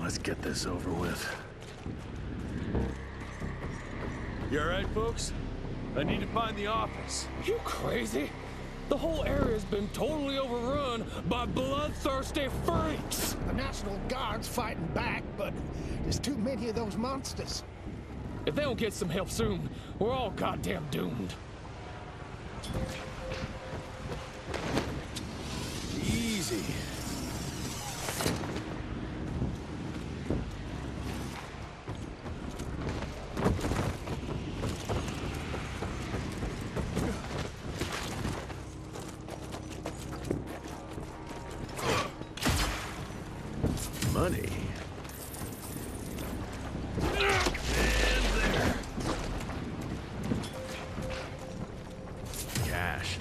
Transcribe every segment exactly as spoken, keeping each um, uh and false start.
Let's get this over with. You alright, folks? I need to find the office. You crazy? The whole area's been totally overrun by bloodthirsty freaks. The National Guard's fighting back, but there's too many of those monsters. If they don't get some help soon, we're all goddamn doomed. Easy. Money. Cash.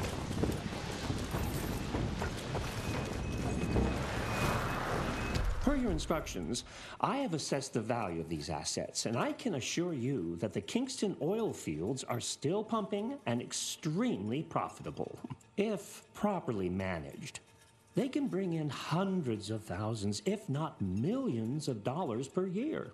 Per your instructions, I have assessed the value of these assets, and I can assure you that the Kingston oil fields are still pumping and extremely profitable. If properly managed, they can bring in hundreds of thousands, if not millions of dollars per year.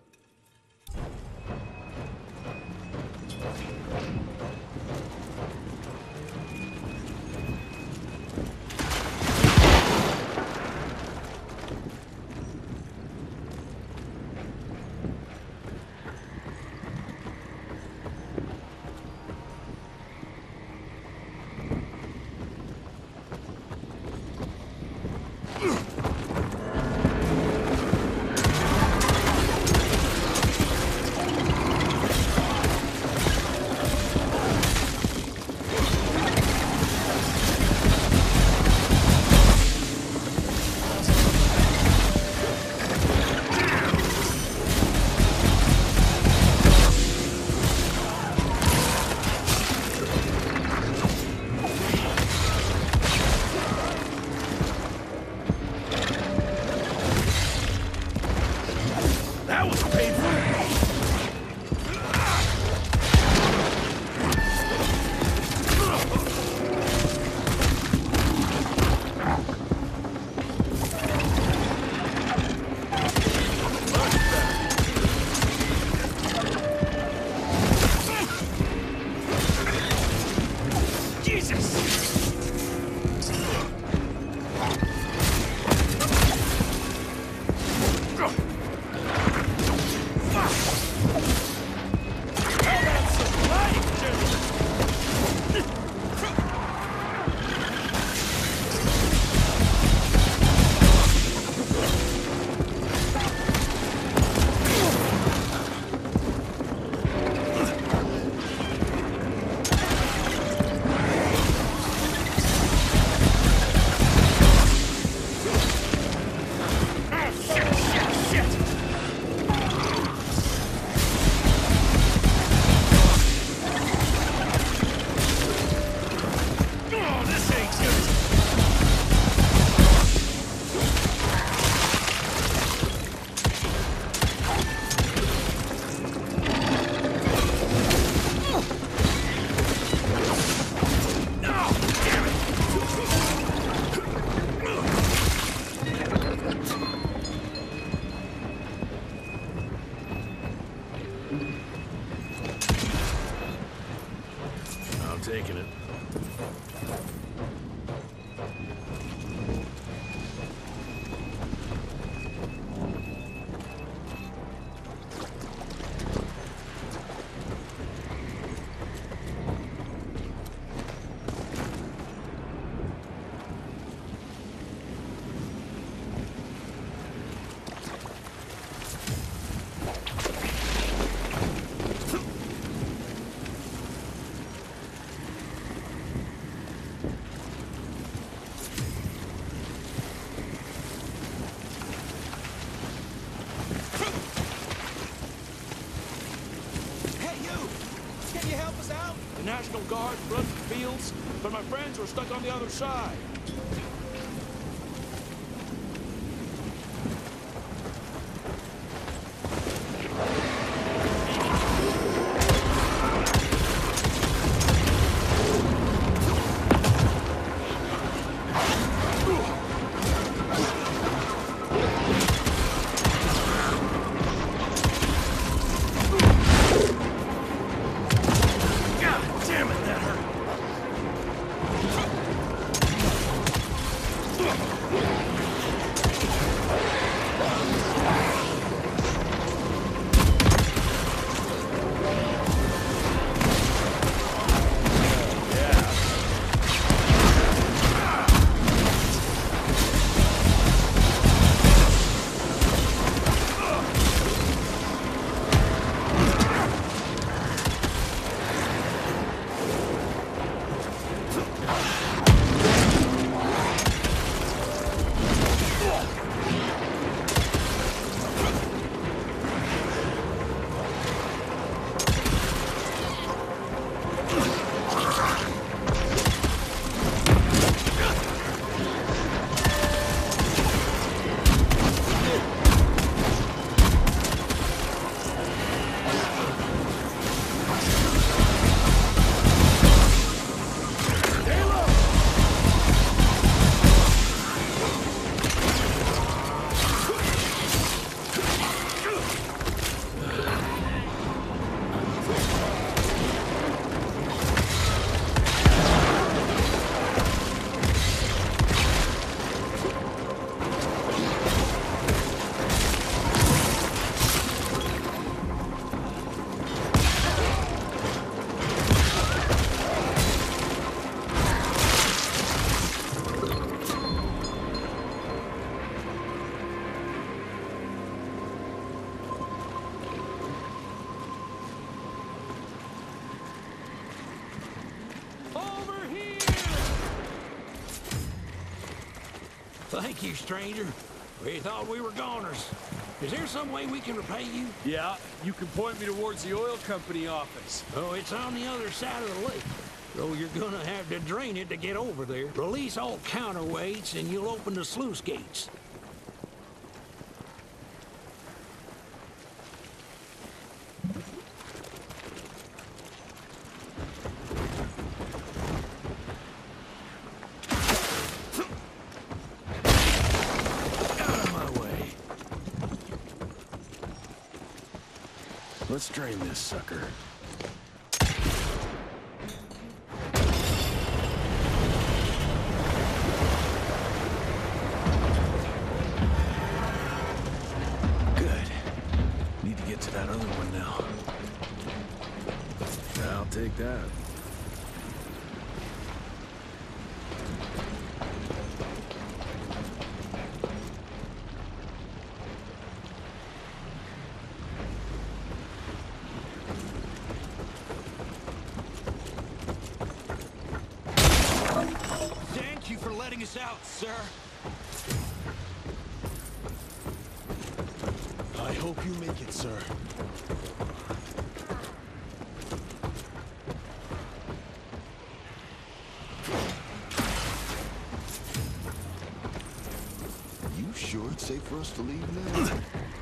Taking it. The National Guard flooded the fields, but my friends were stuck on the other side. Thank you, stranger. We thought we were goners. Is there some way we can repay you? Yeah, you can point me towards the oil company office. Oh, it's on the other side of the lake. So you're gonna have to drain it to get over there. Release all counterweights and you'll open the sluice gates. Let's drain this sucker. Good. Need to get to that other one now. I'll take that. Letting us out, sir. I hope you make it, sir. You sure it's safe for us to leave now?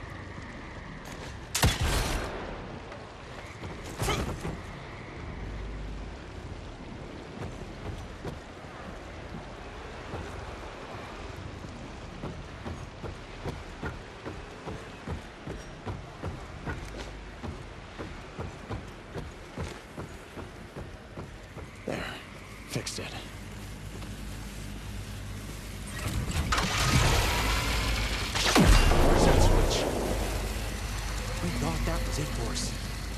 Fixed it. Where's that switch? We thought that was it for us.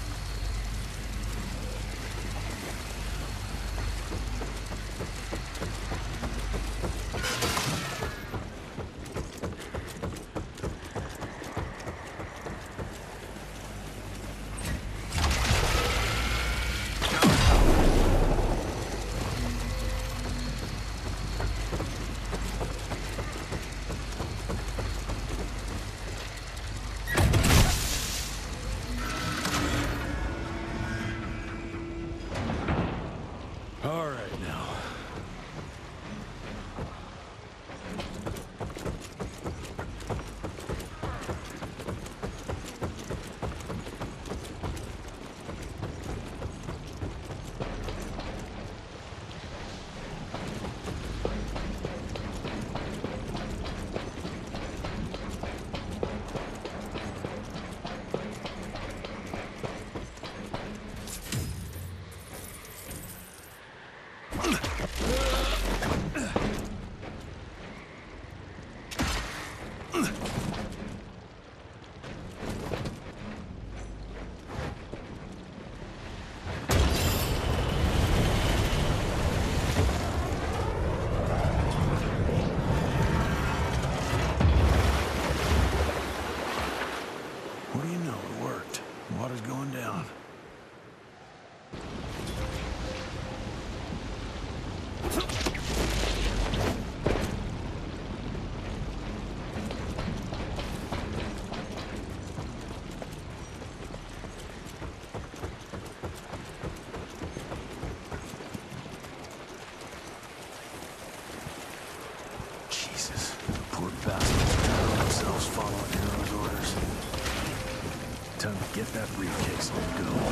Time to get that briefcase and go.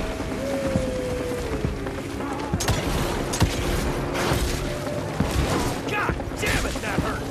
God damn it, that hurt!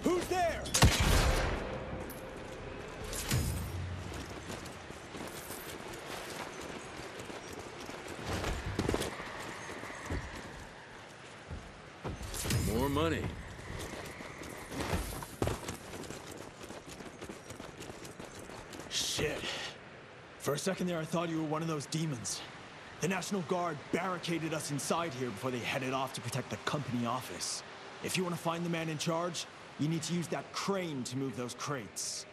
Who's there? More money. Shit. For a second there, I thought you were one of those demons. The National Guard barricaded us inside here before they headed off to protect the company office. If you want to find the man in charge, you need to use that crane to move those crates.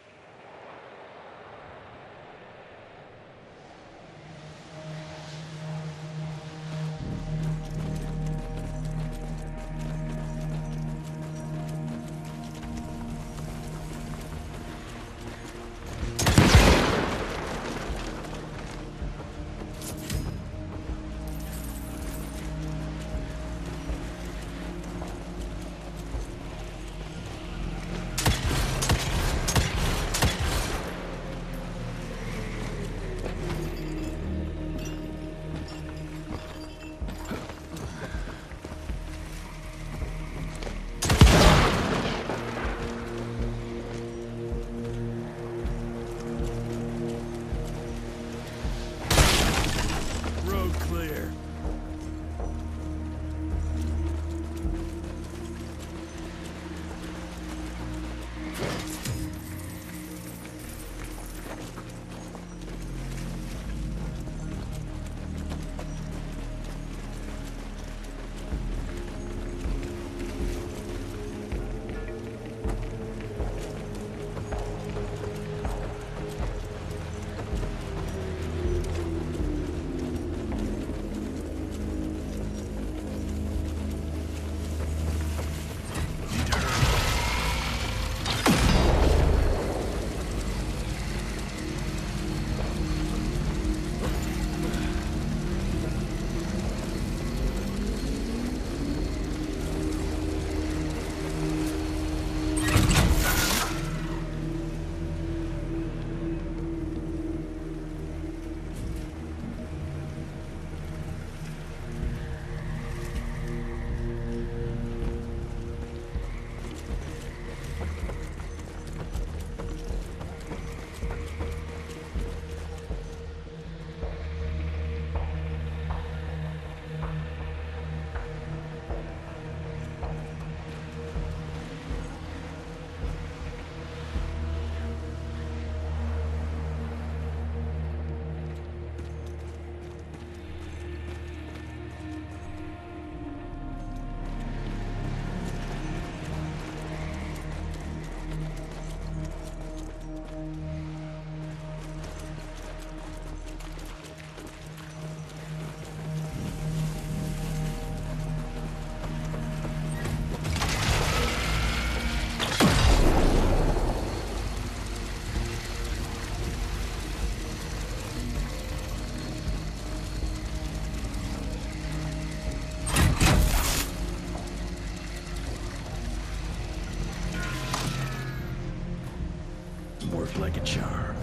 Worked like a charm.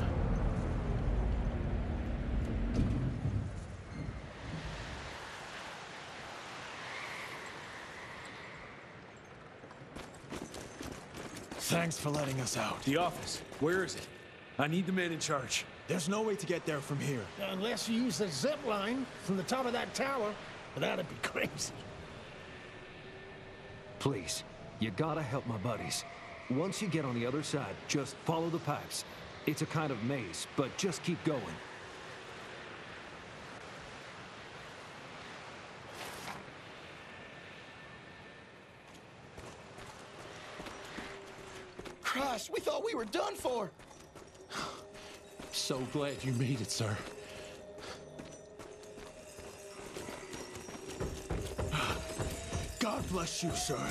Thanks for letting us out. The office. Where is it? I need the man in charge. There's no way to get there from here. Unless you use the zip line from the top of that tower, but that'd be crazy. Please, you gotta help my buddies. Once you get on the other side, just follow the pipes. It's a kind of maze, but just keep going. Christ, we thought we were done for. So glad you made it, sir. God bless you, sir.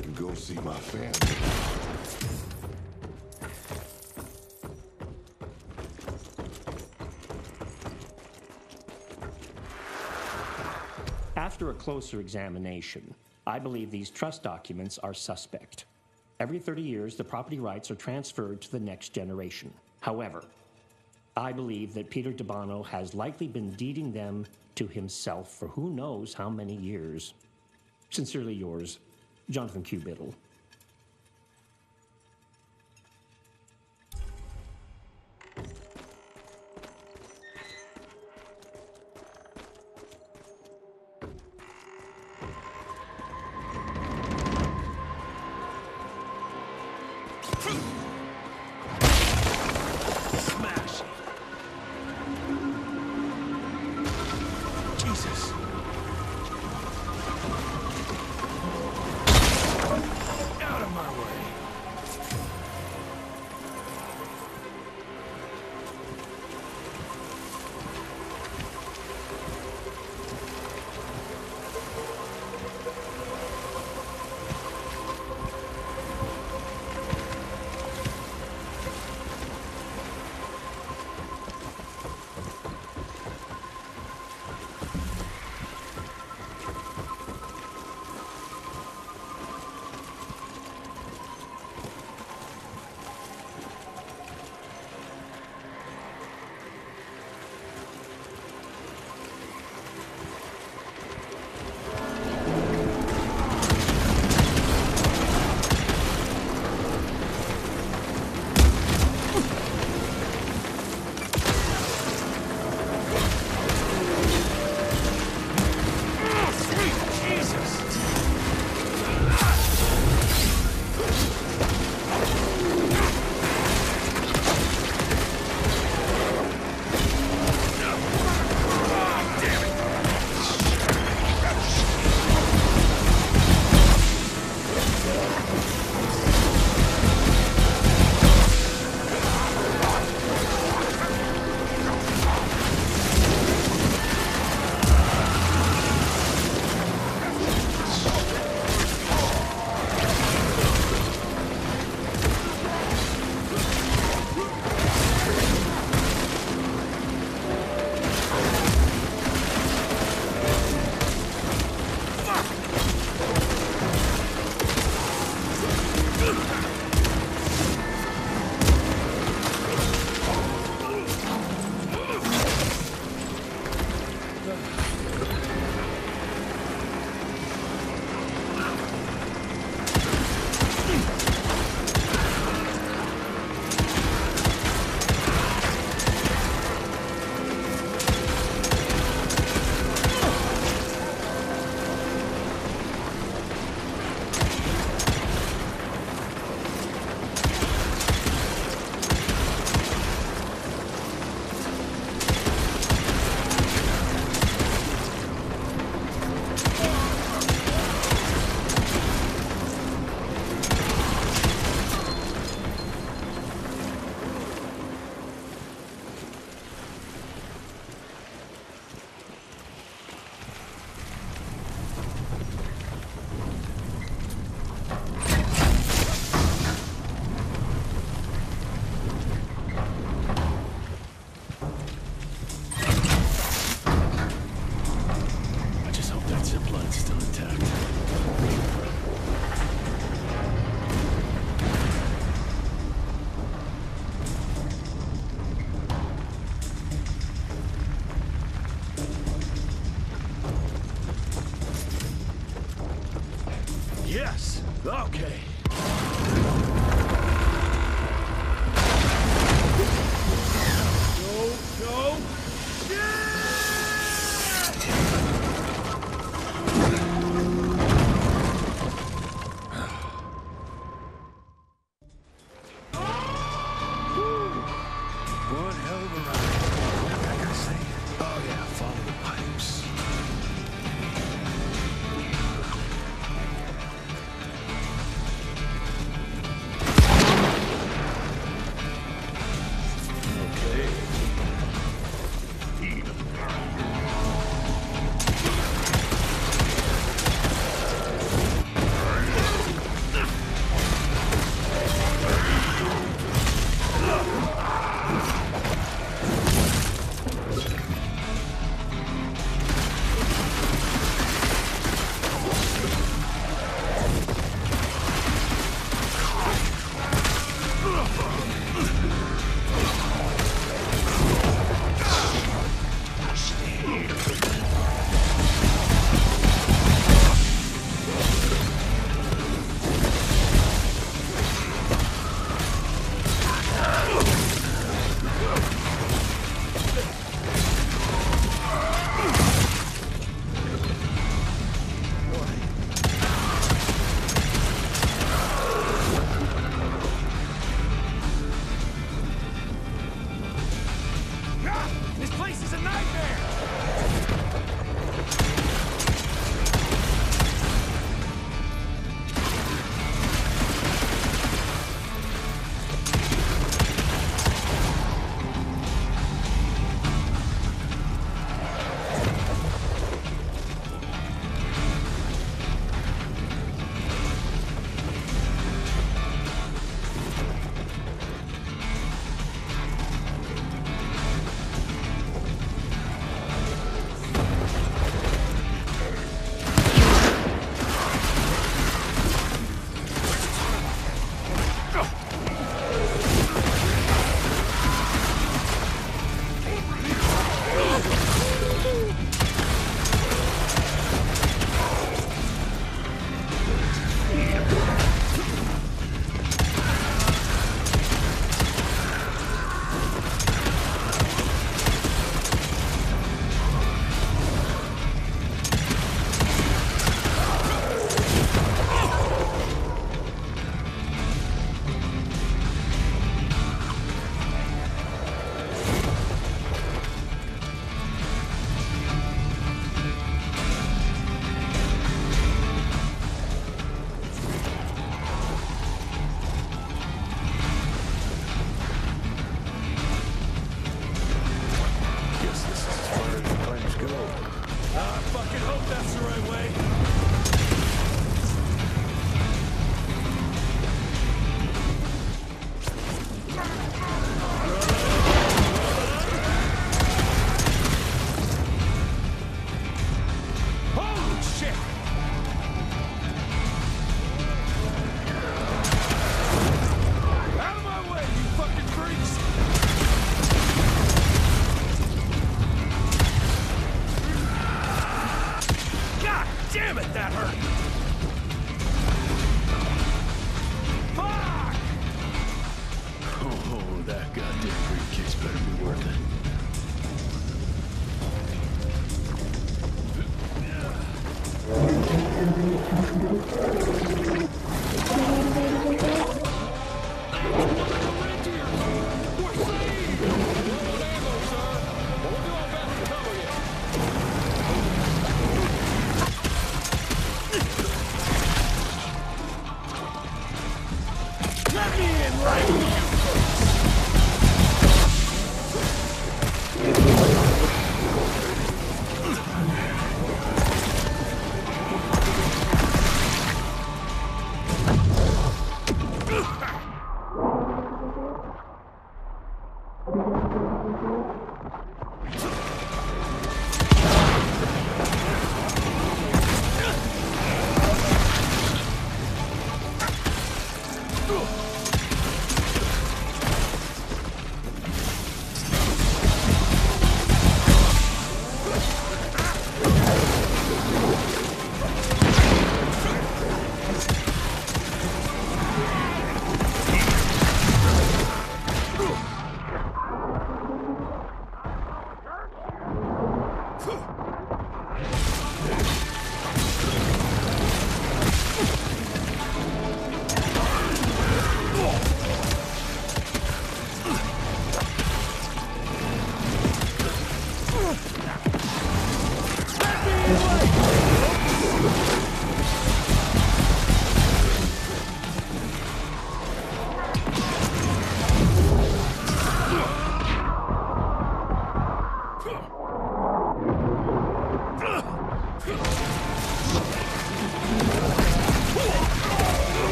I can go see my family. After a closer examination, I believe these trust documents are suspect. Every thirty years, the property rights are transferred to the next generation. However, I believe that Peter DeBono has likely been deeding them to himself for who knows how many years. Sincerely yours, Jonathan Q. Biddle. Smash! Jesus! Out of my way! Yes! Okay. Go, go! One hell of a ride. I gotta say. Oh yeah, follow the pipes.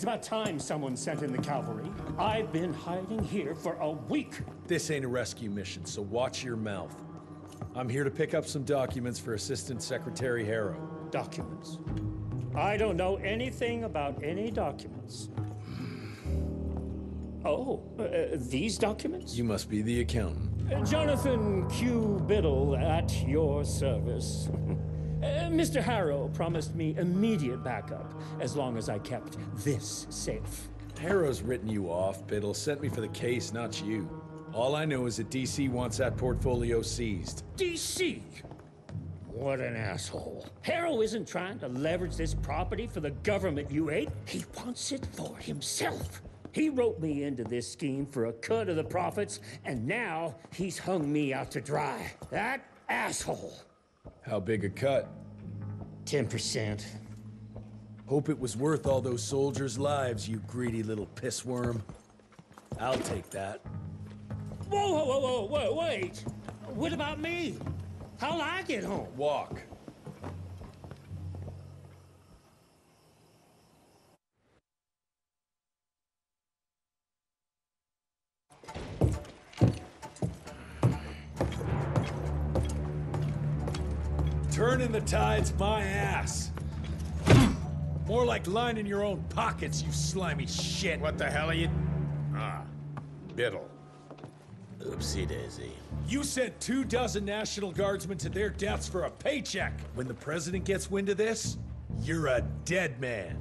about time someone sent in the cavalry. I've been hiding here for a week. This ain't a rescue mission, so watch your mouth. I'm here to pick up some documents for Assistant Secretary Harrow. Documents? I don't know anything about any documents. Oh, uh, these documents? You must be the accountant. Uh, Jonathan Q. Biddle at your service. uh, Mister Harrow promised me immediate backup as long as I kept this safe. Harrow's written you off, Biddle. Sent me for the case, not you. All I know is that D C wants that portfolio seized. D C? What an asshole. Harrow isn't trying to leverage this property for the government you hate. He wants it for himself. He wrote me into this scheme for a cut of the profits, and now he's hung me out to dry. That asshole. How big a cut? ten percent. Hope it was worth all those soldiers' lives, you greedy little pissworm. I'll take that. Whoa, whoa, whoa, whoa, whoa, wait. What about me? How'll I get home? Walk. Turning the tide's my ass. More like lining your own pockets, you slimy shit. What the hell are you... Ah, Biddle. Oopsie daisy. You sent two dozen National Guardsmen to their deaths for a paycheck. When the president gets wind of this, you're a dead man.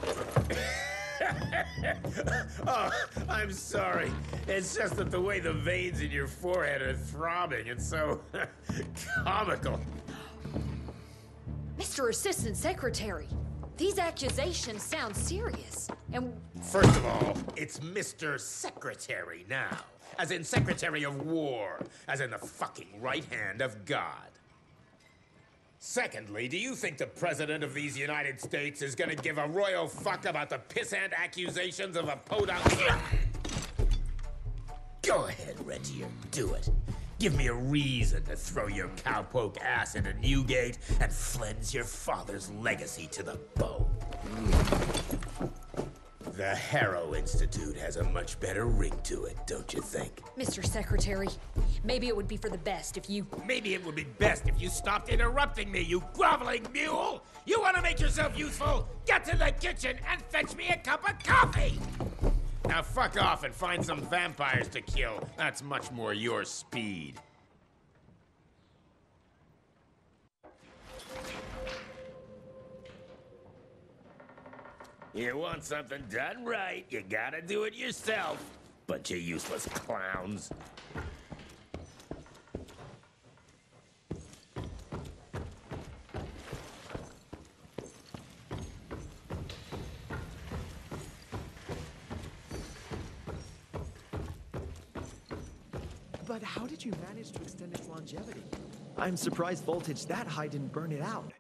Oh, I'm sorry. It's just that the way the veins in your forehead are throbbing, it's so comical. Mister Assistant Secretary, these accusations sound serious. And first of all, it's Mister Secretary now. As in Secretary of War. As in the fucking right hand of God. Secondly, do you think the President of these United States is gonna give a royal fuck about the pissant accusations of a podunk? Go ahead, Rentier, do it. Give me a reason to throw your cowpoke ass into Newgate and cleanse your father's legacy to the bone. The Harrow Institute has a much better ring to it, don't you think? Mister Secretary, maybe it would be for the best if you... Maybe it would be best if you stopped interrupting me, you groveling mule! You want to make yourself useful? Get to the kitchen and fetch me a cup of coffee! Now fuck off and find some vampires to kill. That's much more your speed. You want something done right, you gotta do it yourself. Bunch of useless clowns. But how did you manage to extend its longevity? I'm surprised voltage that high didn't burn it out.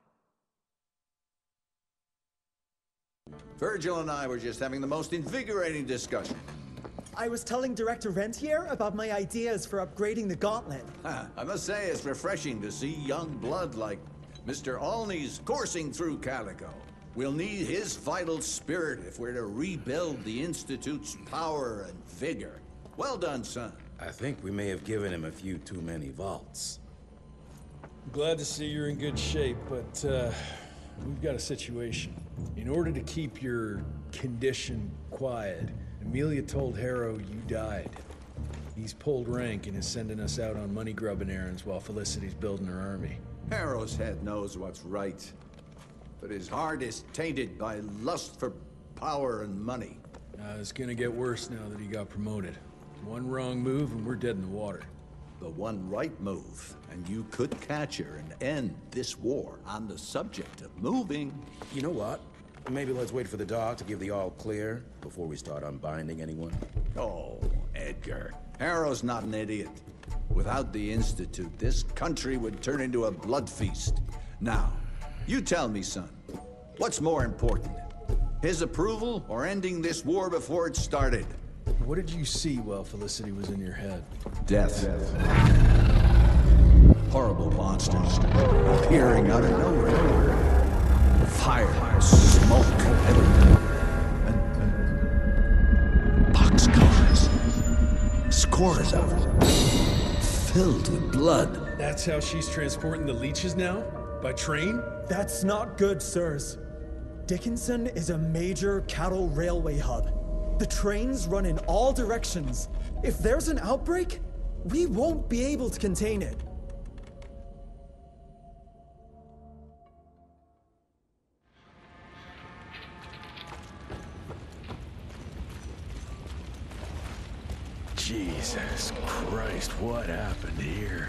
Virgil and I were just having the most invigorating discussion. I was telling Director Rentier about my ideas for upgrading the gauntlet. Huh, I must say it's refreshing to see young blood like Mister Olney's coursing through Calico. We'll need his vital spirit if we're to rebuild the Institute's power and vigor. Well done, son. I think we may have given him a few too many vaults. Glad to see you're in good shape, but uh, we've got a situation. In order to keep your condition quiet, Amelia told Harrow you died. He's pulled rank and is sending us out on money-grubbing errands while Felicity's building her army. Harrow's head knows what's right, but his heart is tainted by lust for power and money. Uh, it's gonna get worse now that he got promoted. One wrong move and we're dead in the water. The one right move, and you could catch her and end this war. On the subject of moving... You know what? Maybe let's wait for the dog to give the all clear before we start unbinding anyone. Oh, Edgar. Harrow's not an idiot. Without the Institute, this country would turn into a blood feast. Now, you tell me, son, what's more important? His approval or ending this war before it started? What did you see while Felicity was in your head? Death. Horrible monsters appearing out of nowhere. Fire, smoke, everything. And, and corridor, filled with blood. That's how she's transporting the leeches now? By train? That's not good, sirs. Dickinson is a major cattle railway hub. The trains run in all directions. If there's an outbreak, we won't be able to contain it. Jesus Christ, what happened here?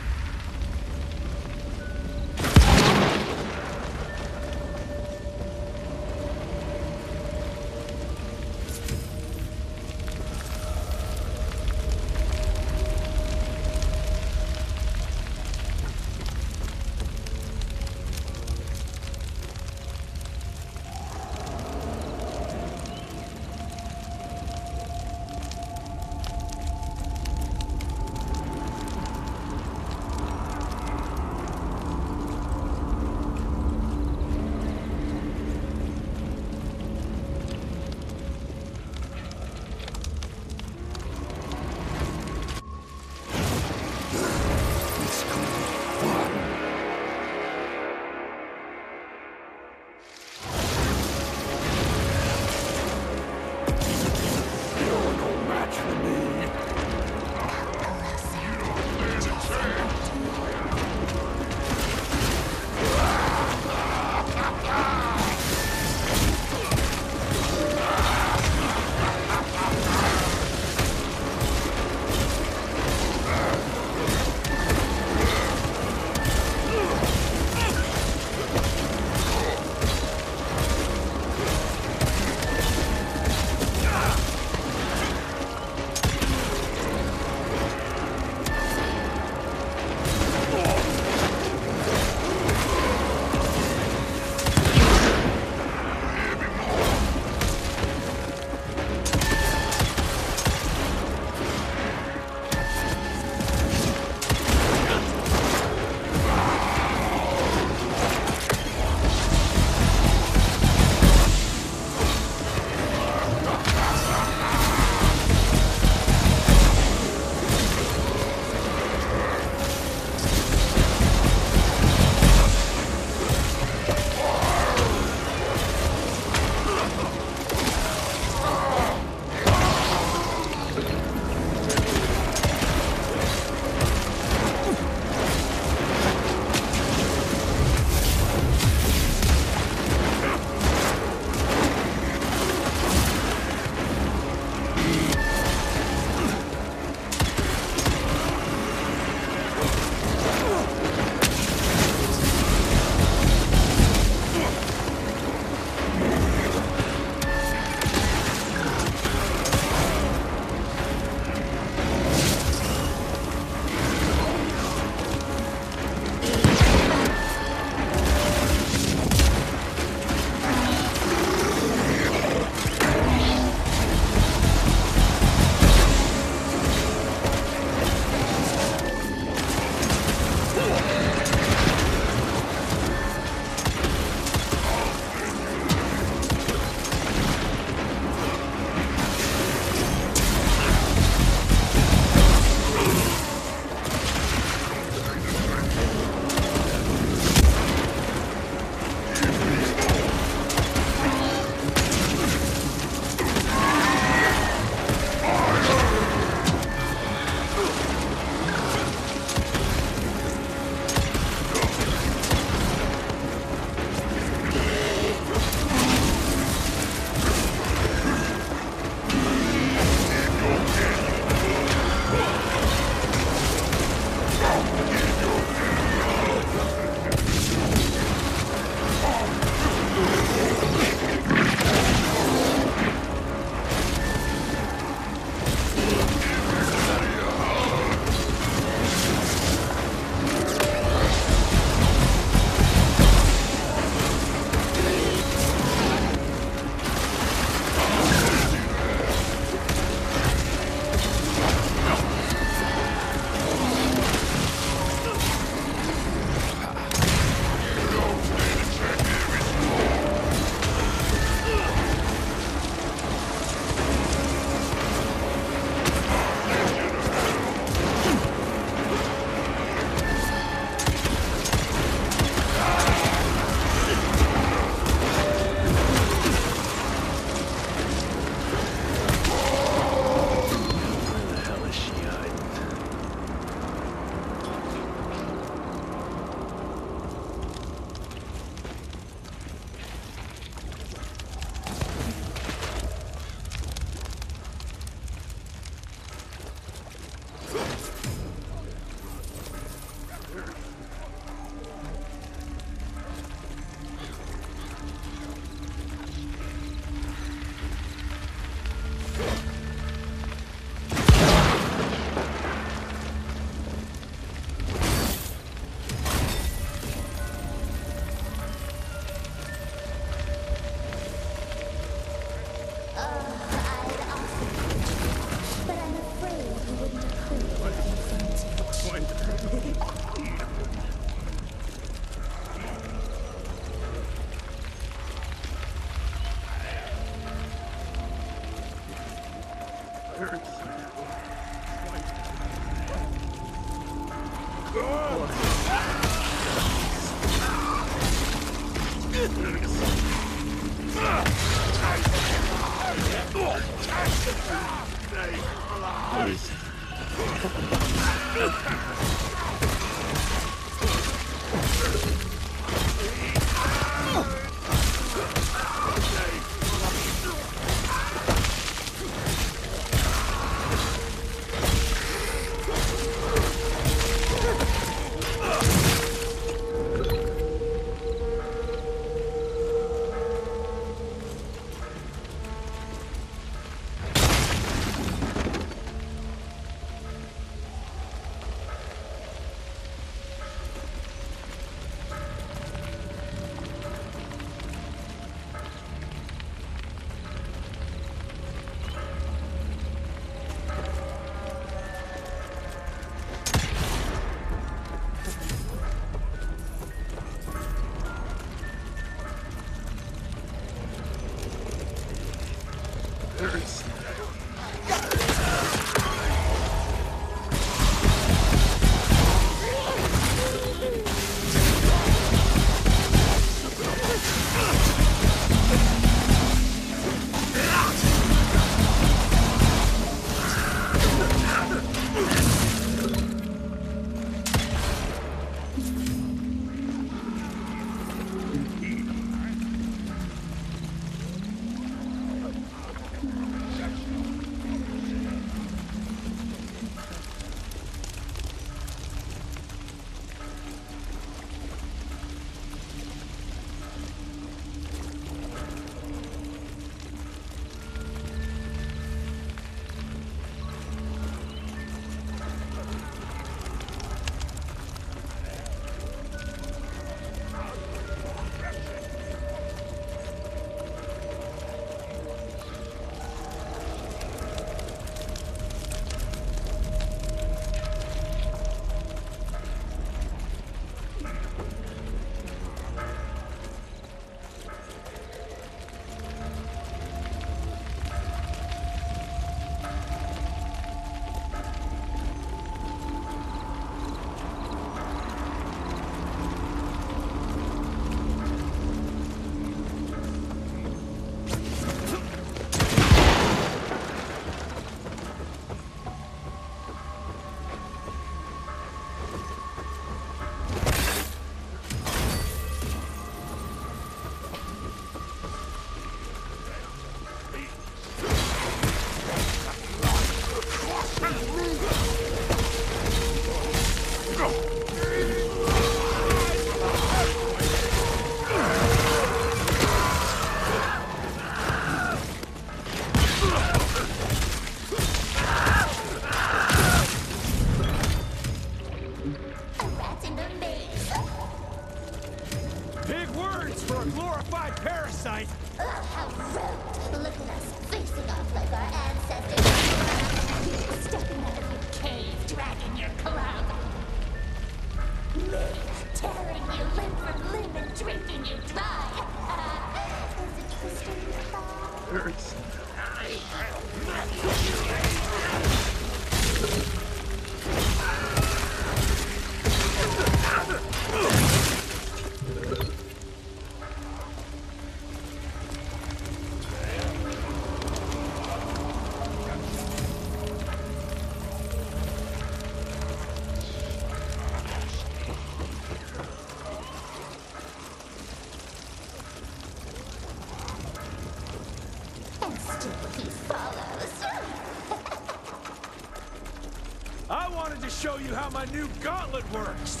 Show you how my new gauntlet works.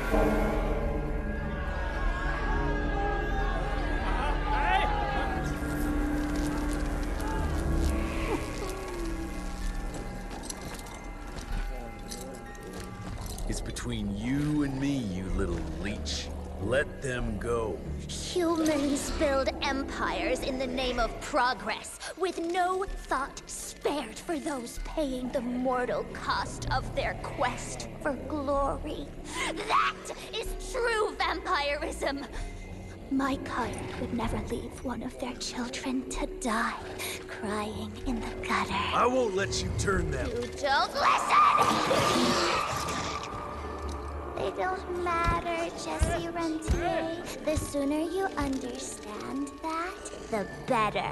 It's between you and me, you little leech. Let them go. Humans build empires in the name of progress, with no thought spared for those paying the mortal cost of their quest for glory. That is true vampirism! My kind would never leave one of their children to die, crying in the gutter. I won't let you turn them. You don't listen! They don't matter, Jesse Rentier. The sooner you understand that, the better.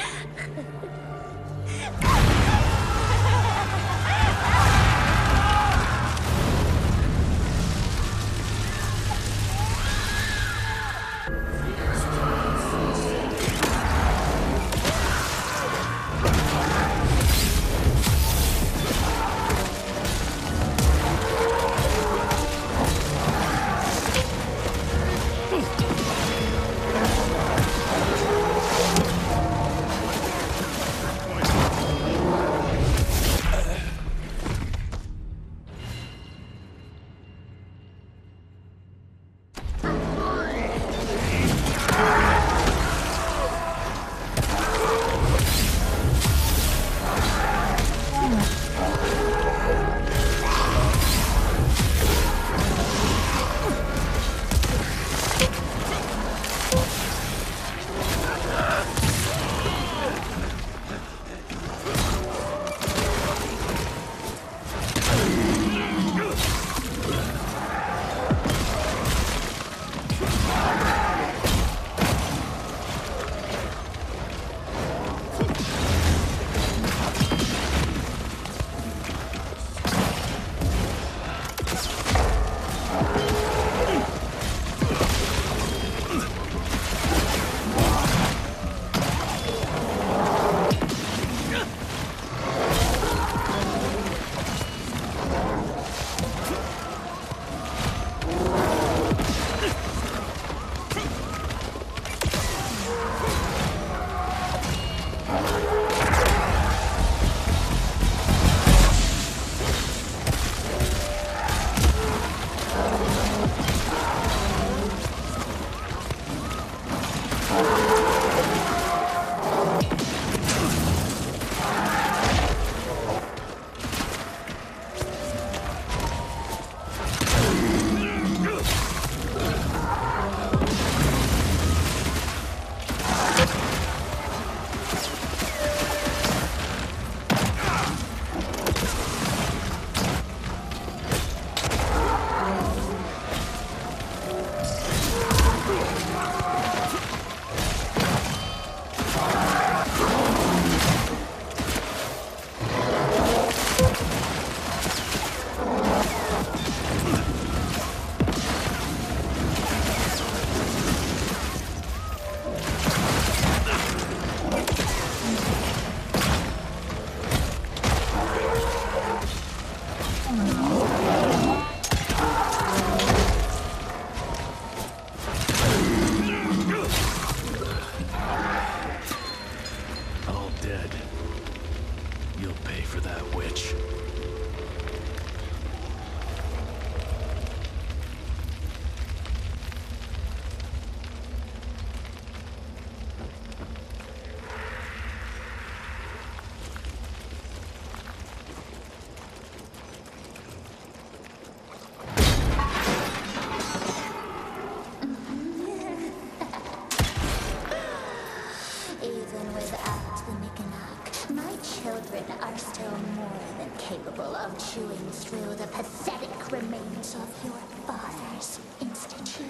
Capable of chewing through the pathetic remains of your father's institute.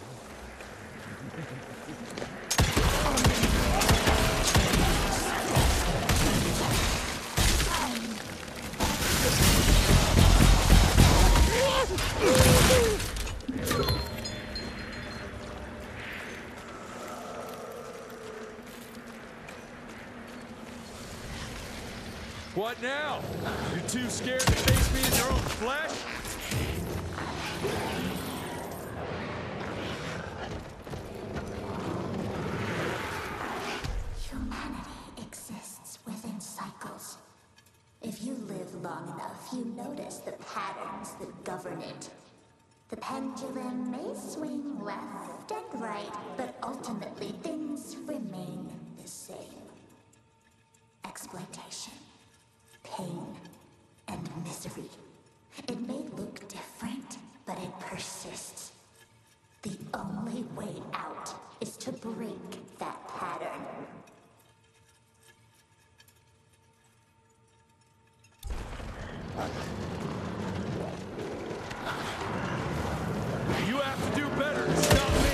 What now? You're too scared to face me in your own flesh? patterns that govern it. The pendulum may swing left and right, but ultimately things remain the same. Exploitation, pain, and misery. It may look different, but it persists. The only way out is to break that pattern. You have to do better to stop me!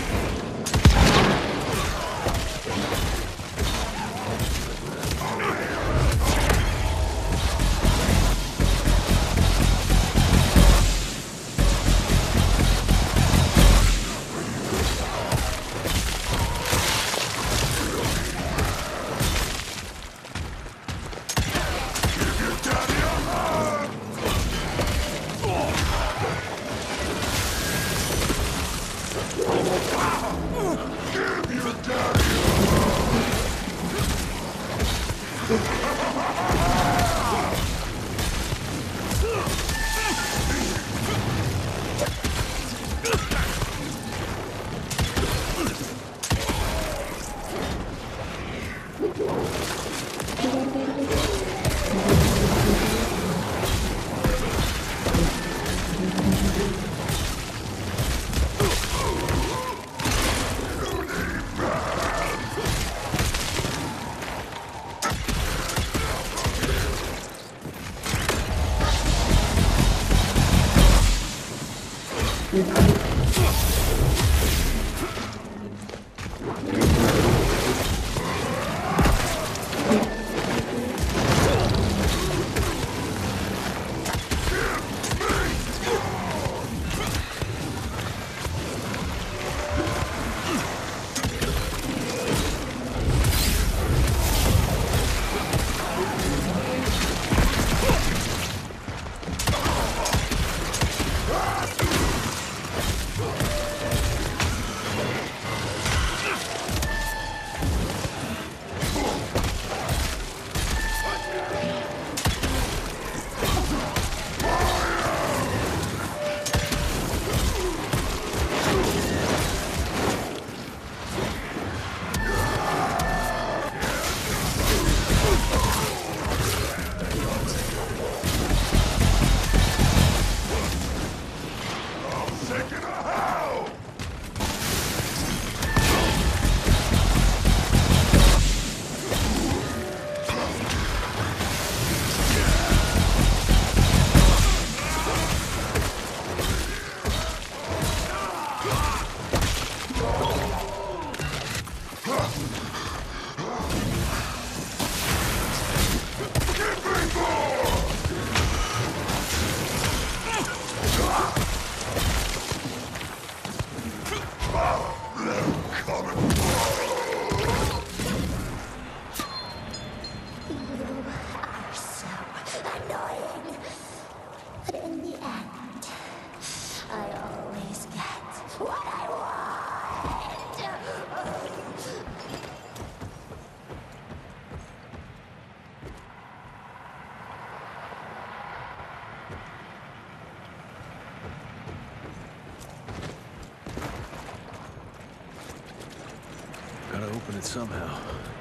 Gotta open it somehow.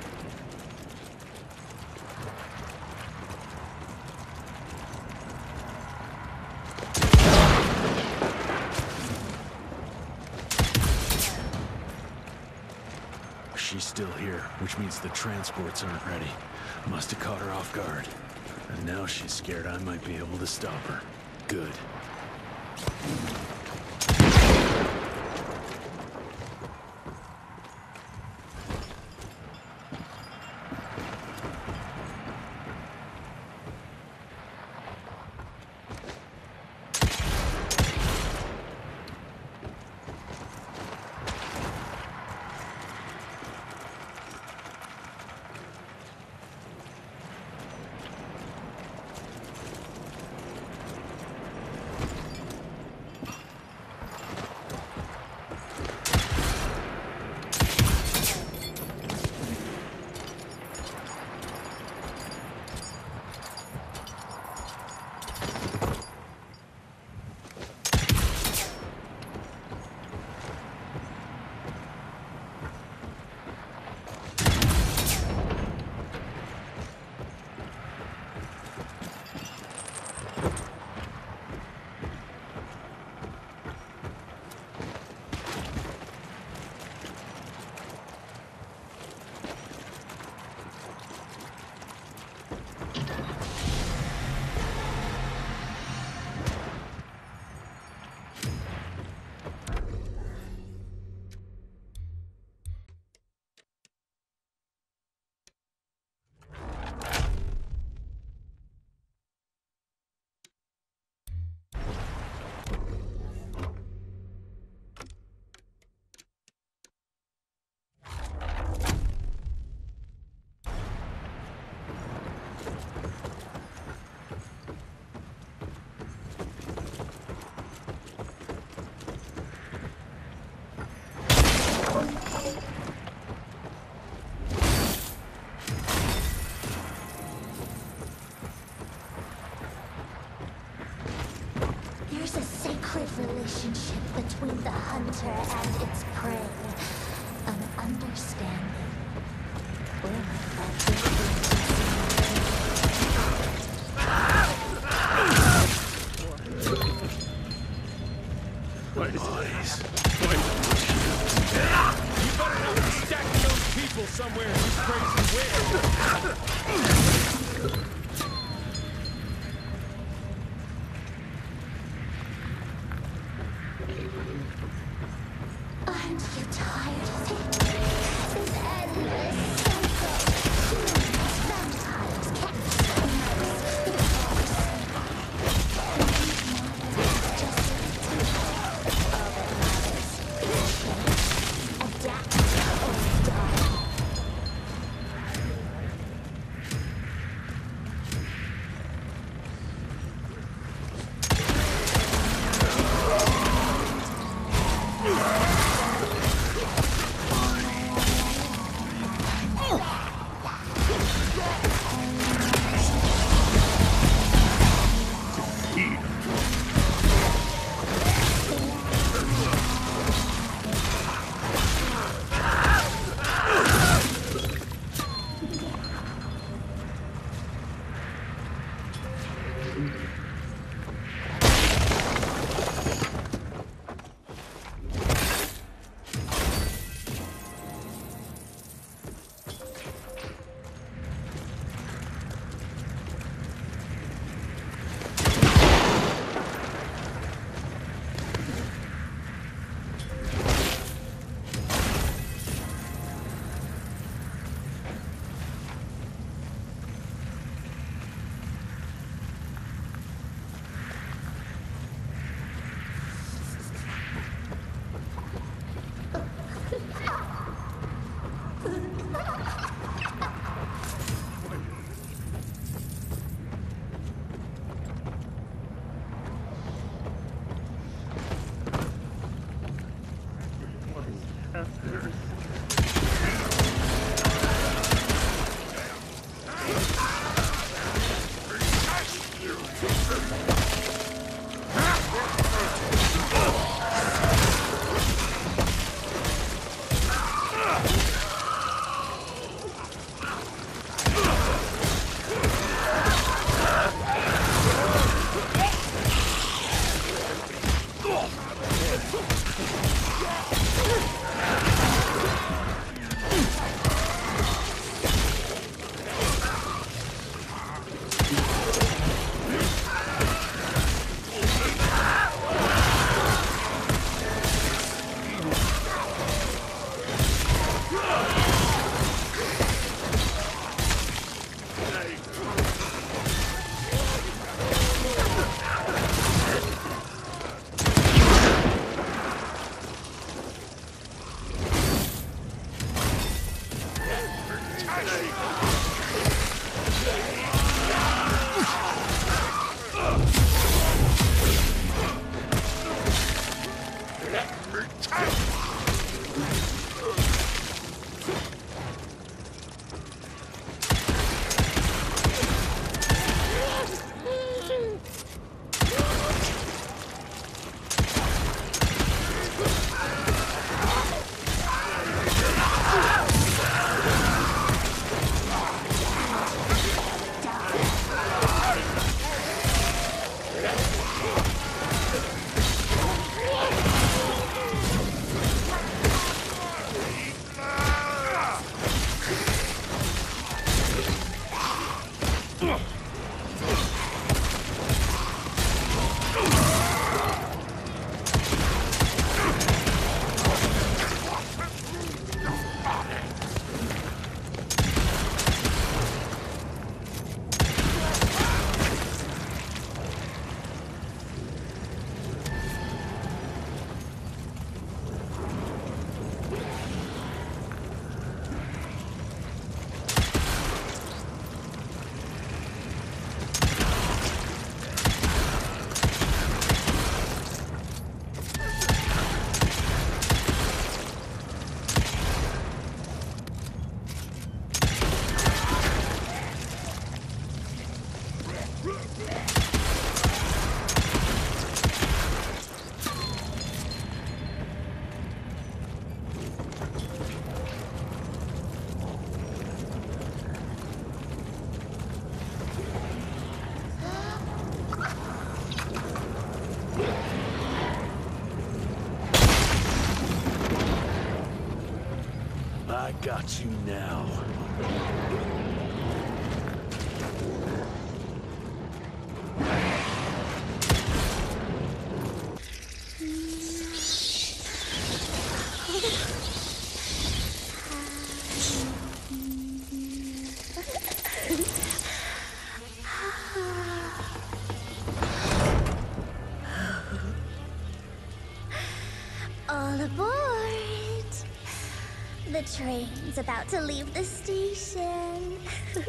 She's still here, which means the transports aren't ready. Must have caught her off guard. And now she's scared I might be able to stop her. Good. It's a sacred relationship between the hunter and its prey. An understanding. We're like What is this? What? You better not be stacking those people somewhere in this crazy wind. Aren't you tired of it? This endless cycle. Humans, vampires, cats, adapt or die. got you now. All aboard! The train's about to leave the station.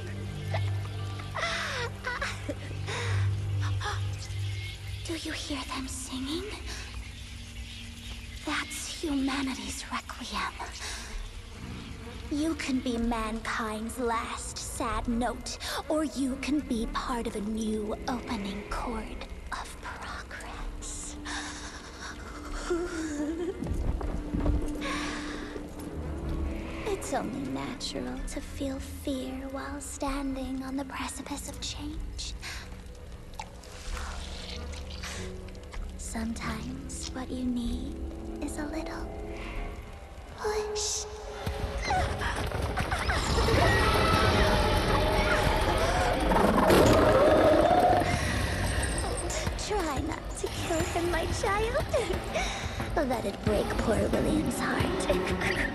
Do you hear them singing? That's humanity's requiem. You can be mankind's last sad note, or you can be part of a new opening chord of progress. It's only natural to feel fear while standing on the precipice of change. Sometimes what you need is a little push. Try not to kill him, my child. Let it break poor William's heart.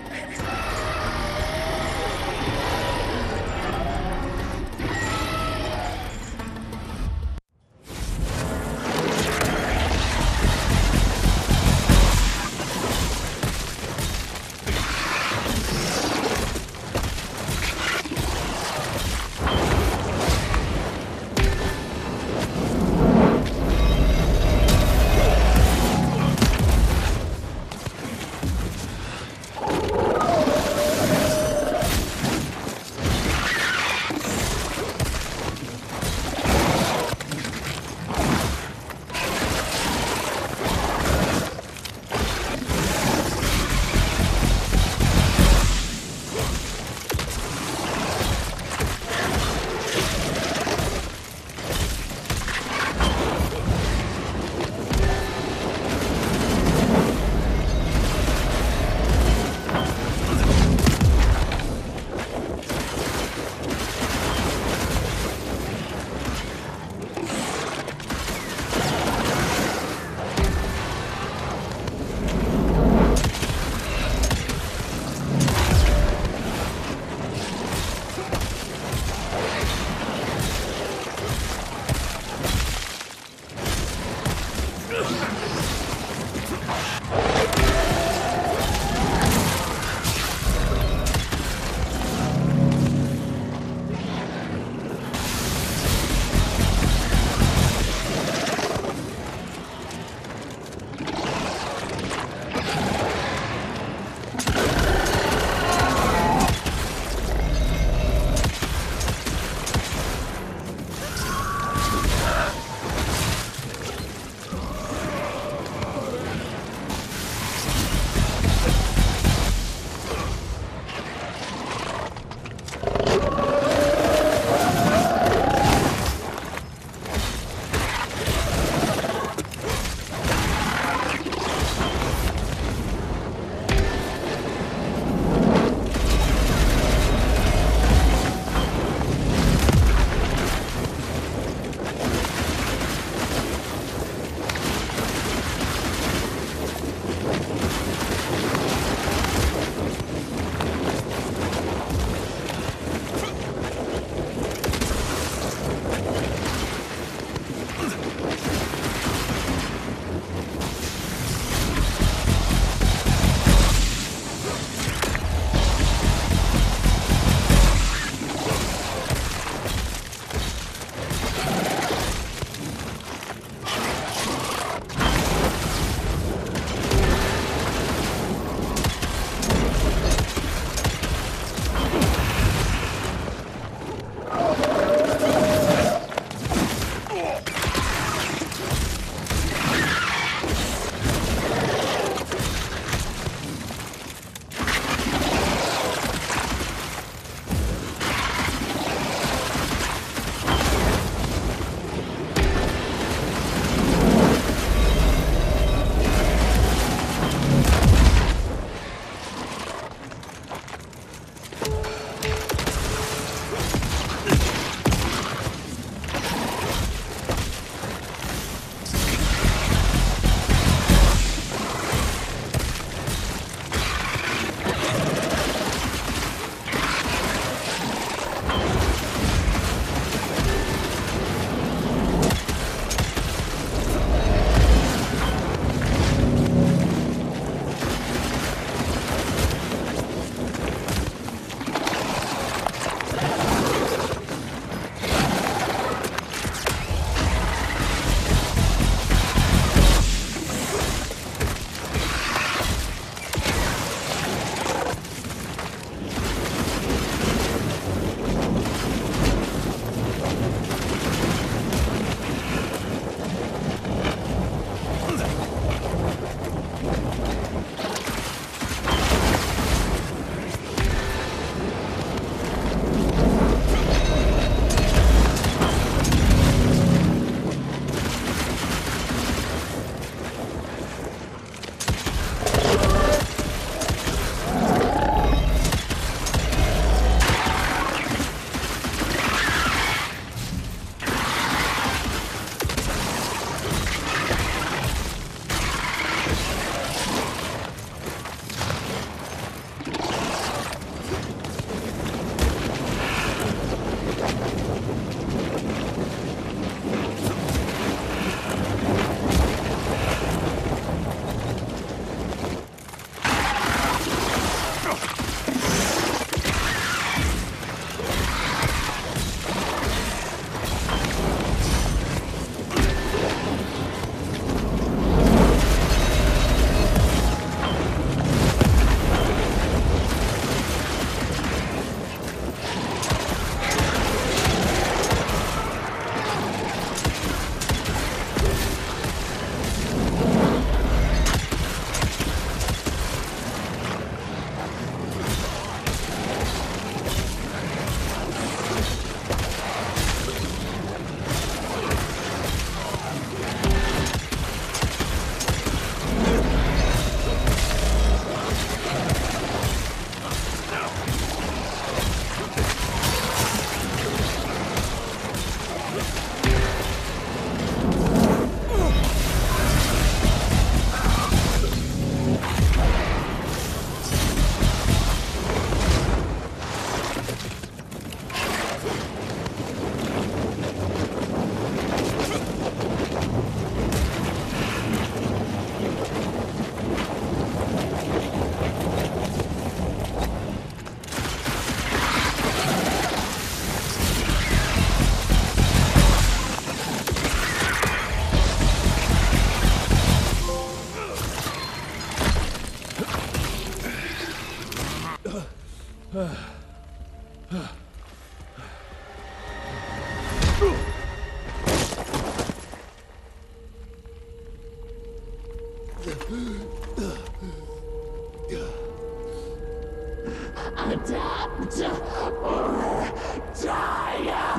Adapt or die!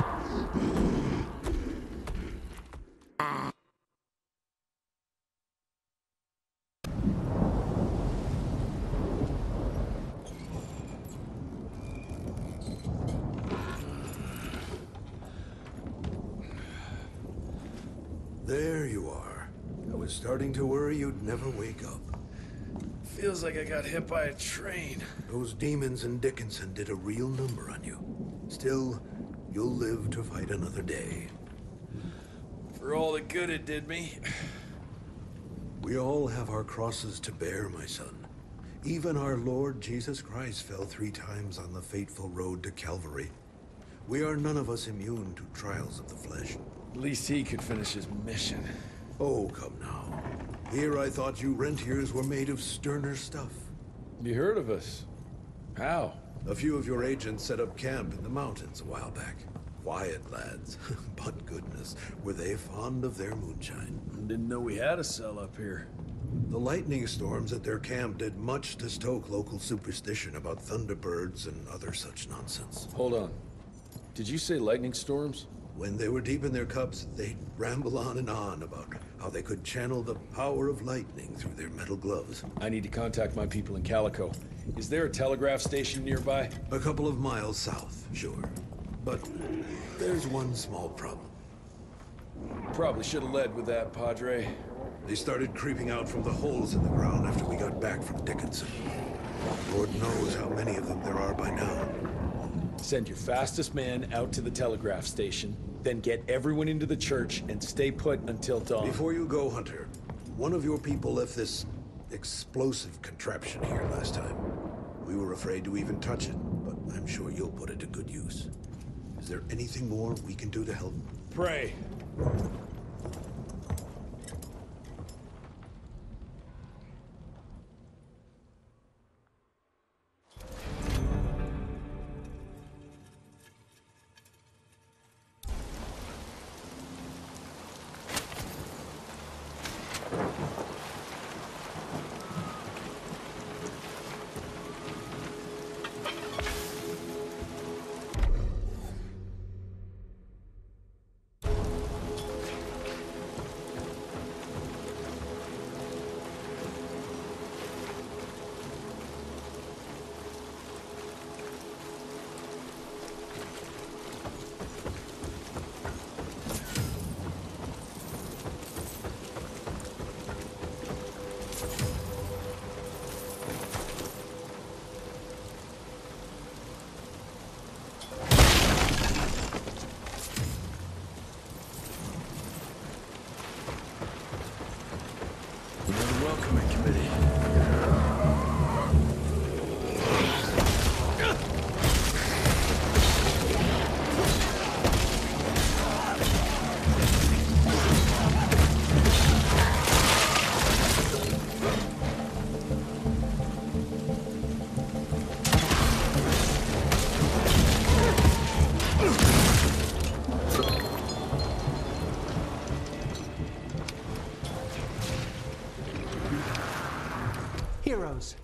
There you are. I was starting to worry you'd never wake up. Feels like I got hit by a train. Those demons in Dickinson did a real number on you. Still, you'll live to fight another day. For all the good it did me. We all have our crosses to bear, my son. Even our Lord Jesus Christ fell three times on the fateful road to Calvary. We are none of us immune to trials of the flesh. At least he could finish his mission. Oh, come now. Here I thought you rentiers were made of sterner stuff. You heard of us? How? A few of your agents set up camp in the mountains a while back. Quiet lads, but goodness, were they fond of their moonshine. Didn't know we had a cell up here. The lightning storms at their camp did much to stoke local superstition about thunderbirds and other such nonsense. Hold on. Did you say lightning storms? When they were deep in their cups, they'd ramble on and on about how they could channel the power of lightning through their metal gloves. I need to contact my people in Calico. Is there a telegraph station nearby? A couple of miles south, sure. But there's one small problem. Probably should have led with that, Padre. They started creeping out from the holes in the ground after we got back from Dickinson. Lord knows how many of them there are by now. Send your fastest man out to the telegraph station, then get everyone into the church and stay put until dawn. Before you go, Hunter, one of your people left this explosive contraption here last time. We were afraid to even touch it, but I'm sure you'll put it to good use. Is there anything more we can do to help? Pray. Welcoming committee. Heroes.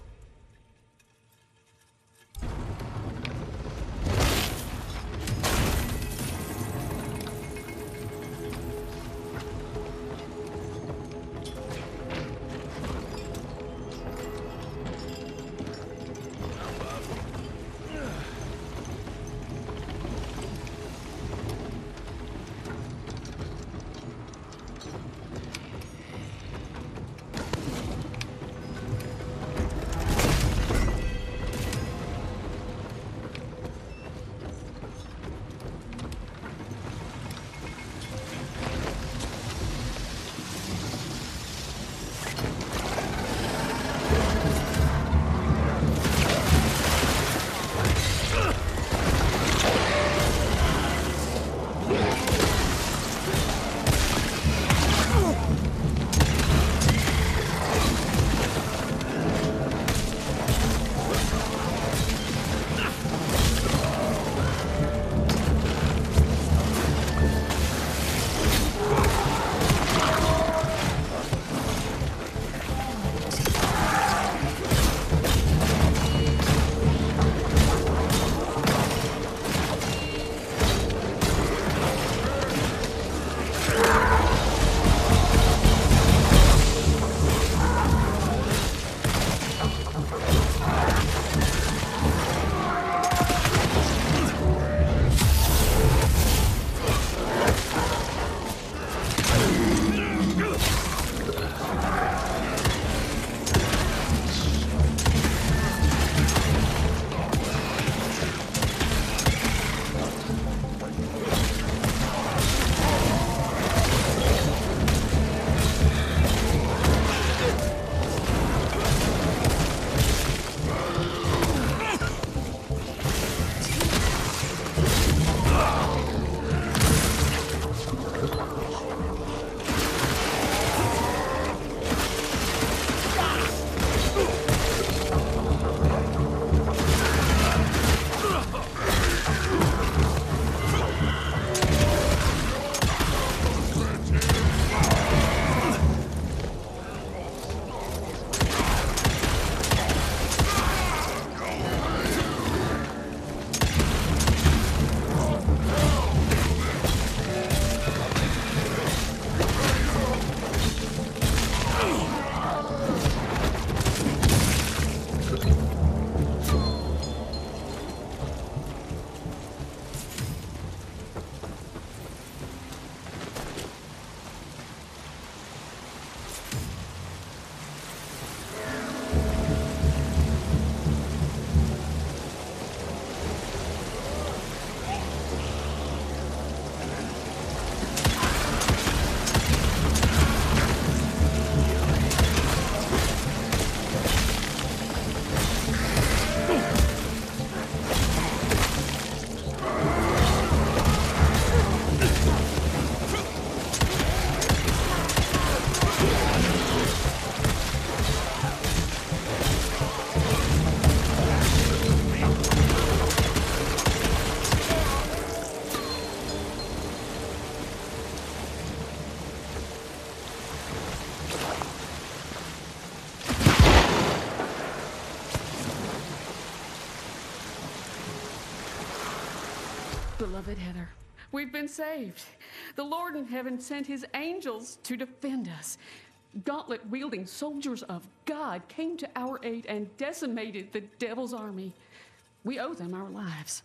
Beloved Heather, we've been saved. The Lord in heaven sent his angels to defend us. Gauntlet-wielding soldiers of God came to our aid and decimated the devil's army. We owe them our lives.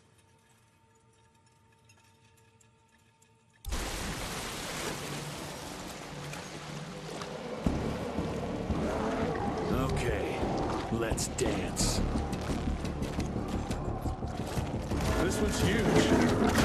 Okay, let's dance. This one's huge.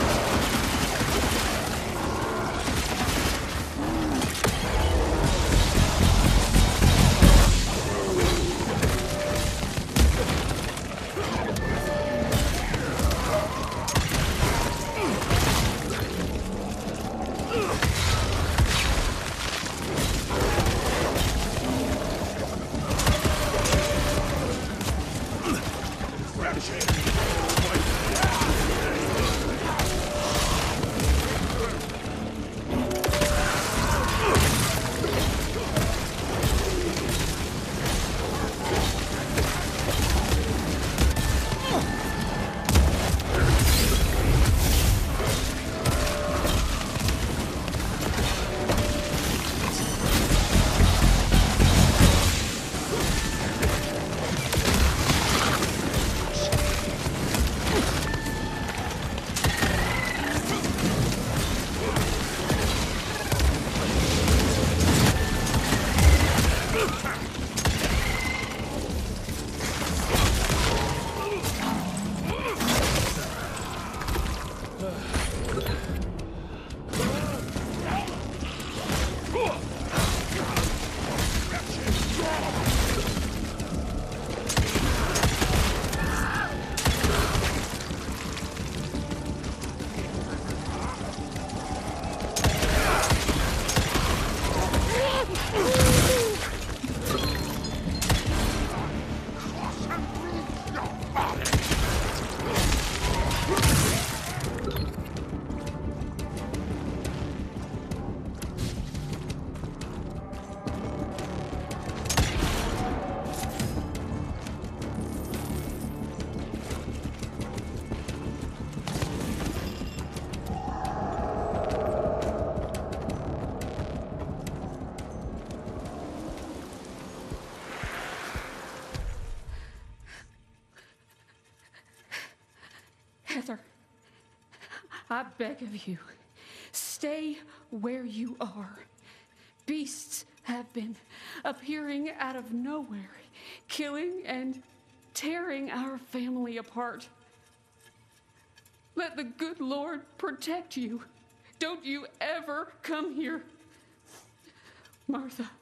Heather, I beg of you, stay where you are. Beasts have been appearing out of nowhere, killing and tearing our family apart. Let the good Lord protect you. Don't you ever come here. Martha.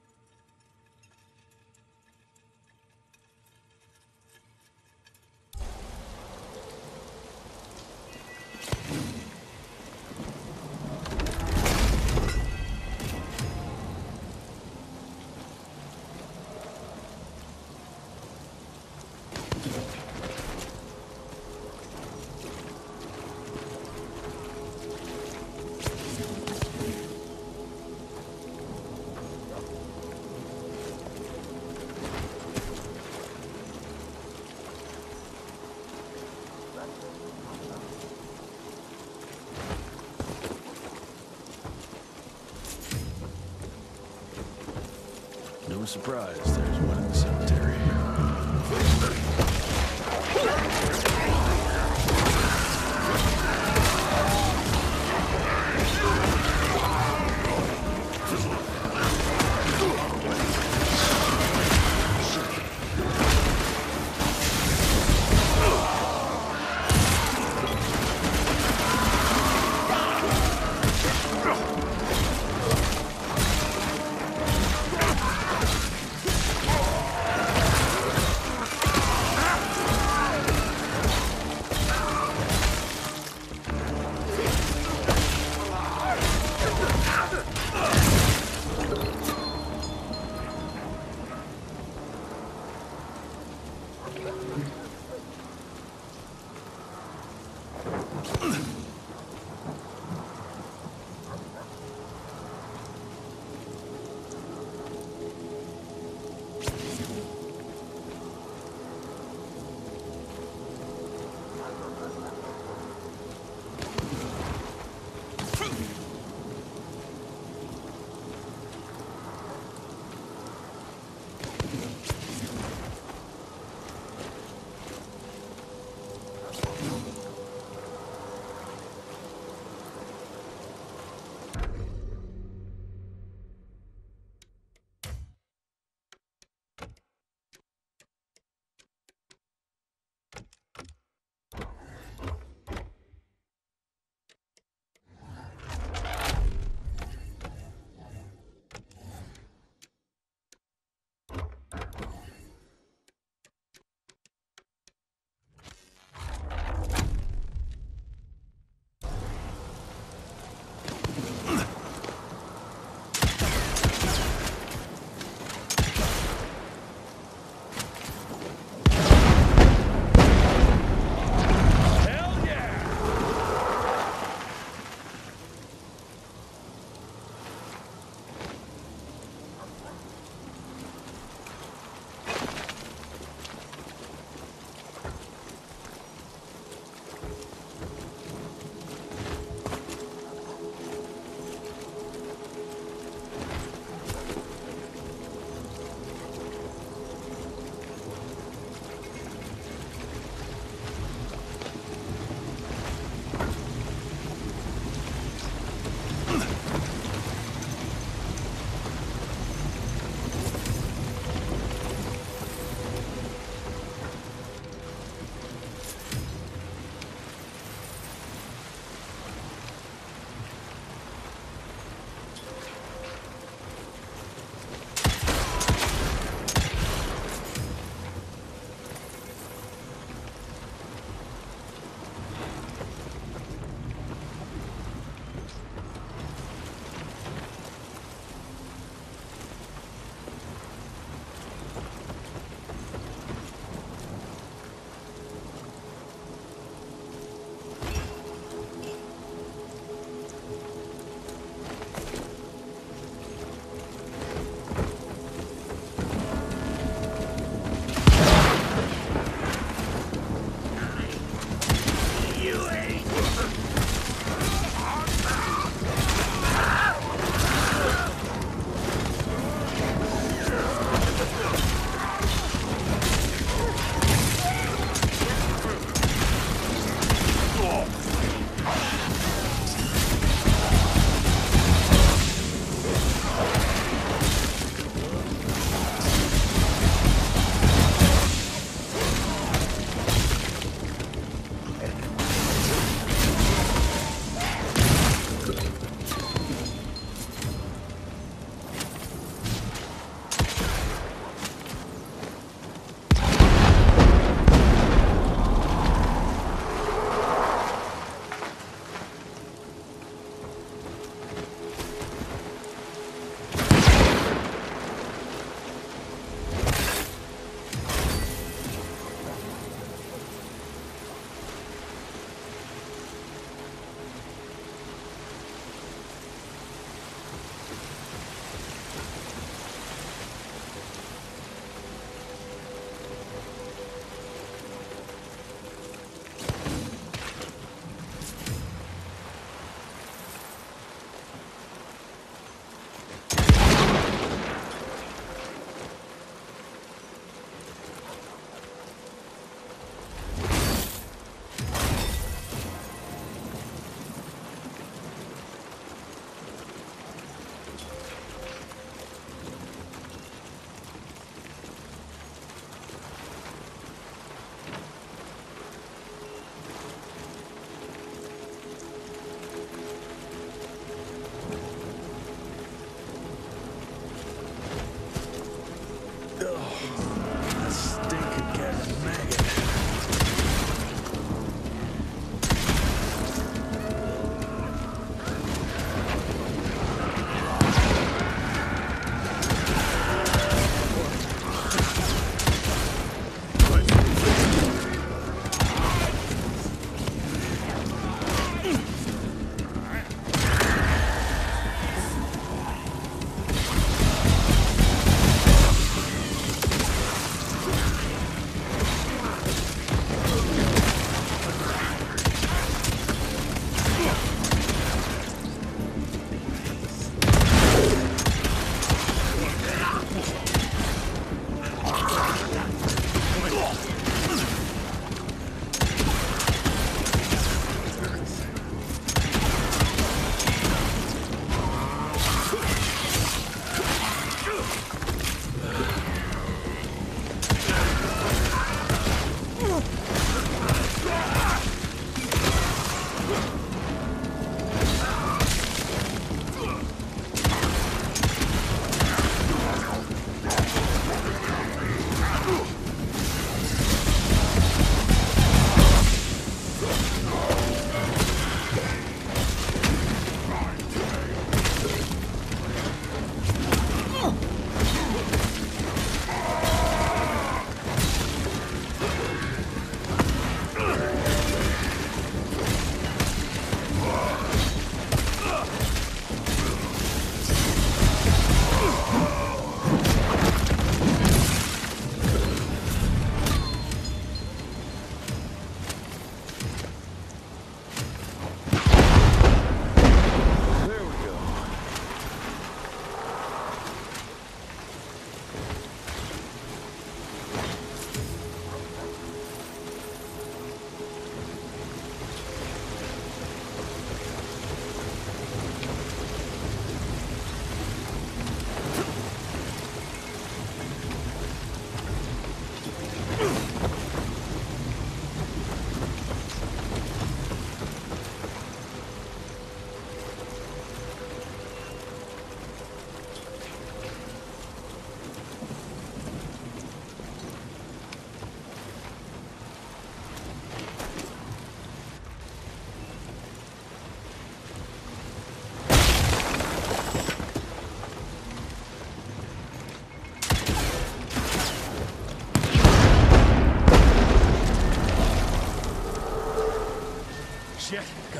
No surprise, there's one in the cemetery.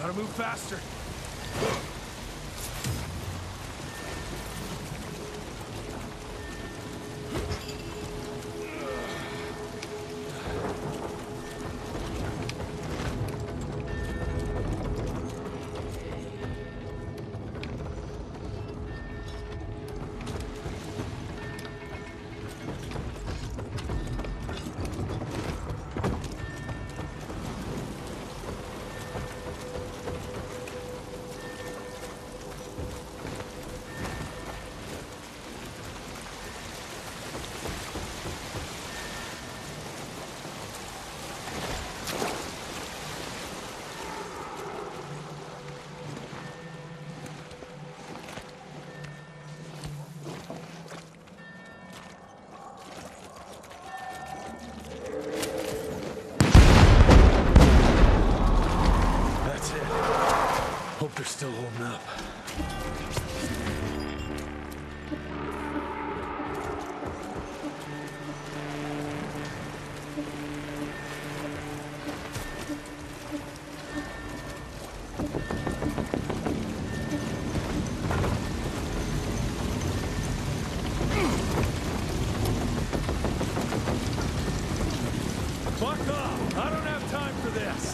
Gotta move faster. Hope they're still holding up. Fuck off! I don't have time for this!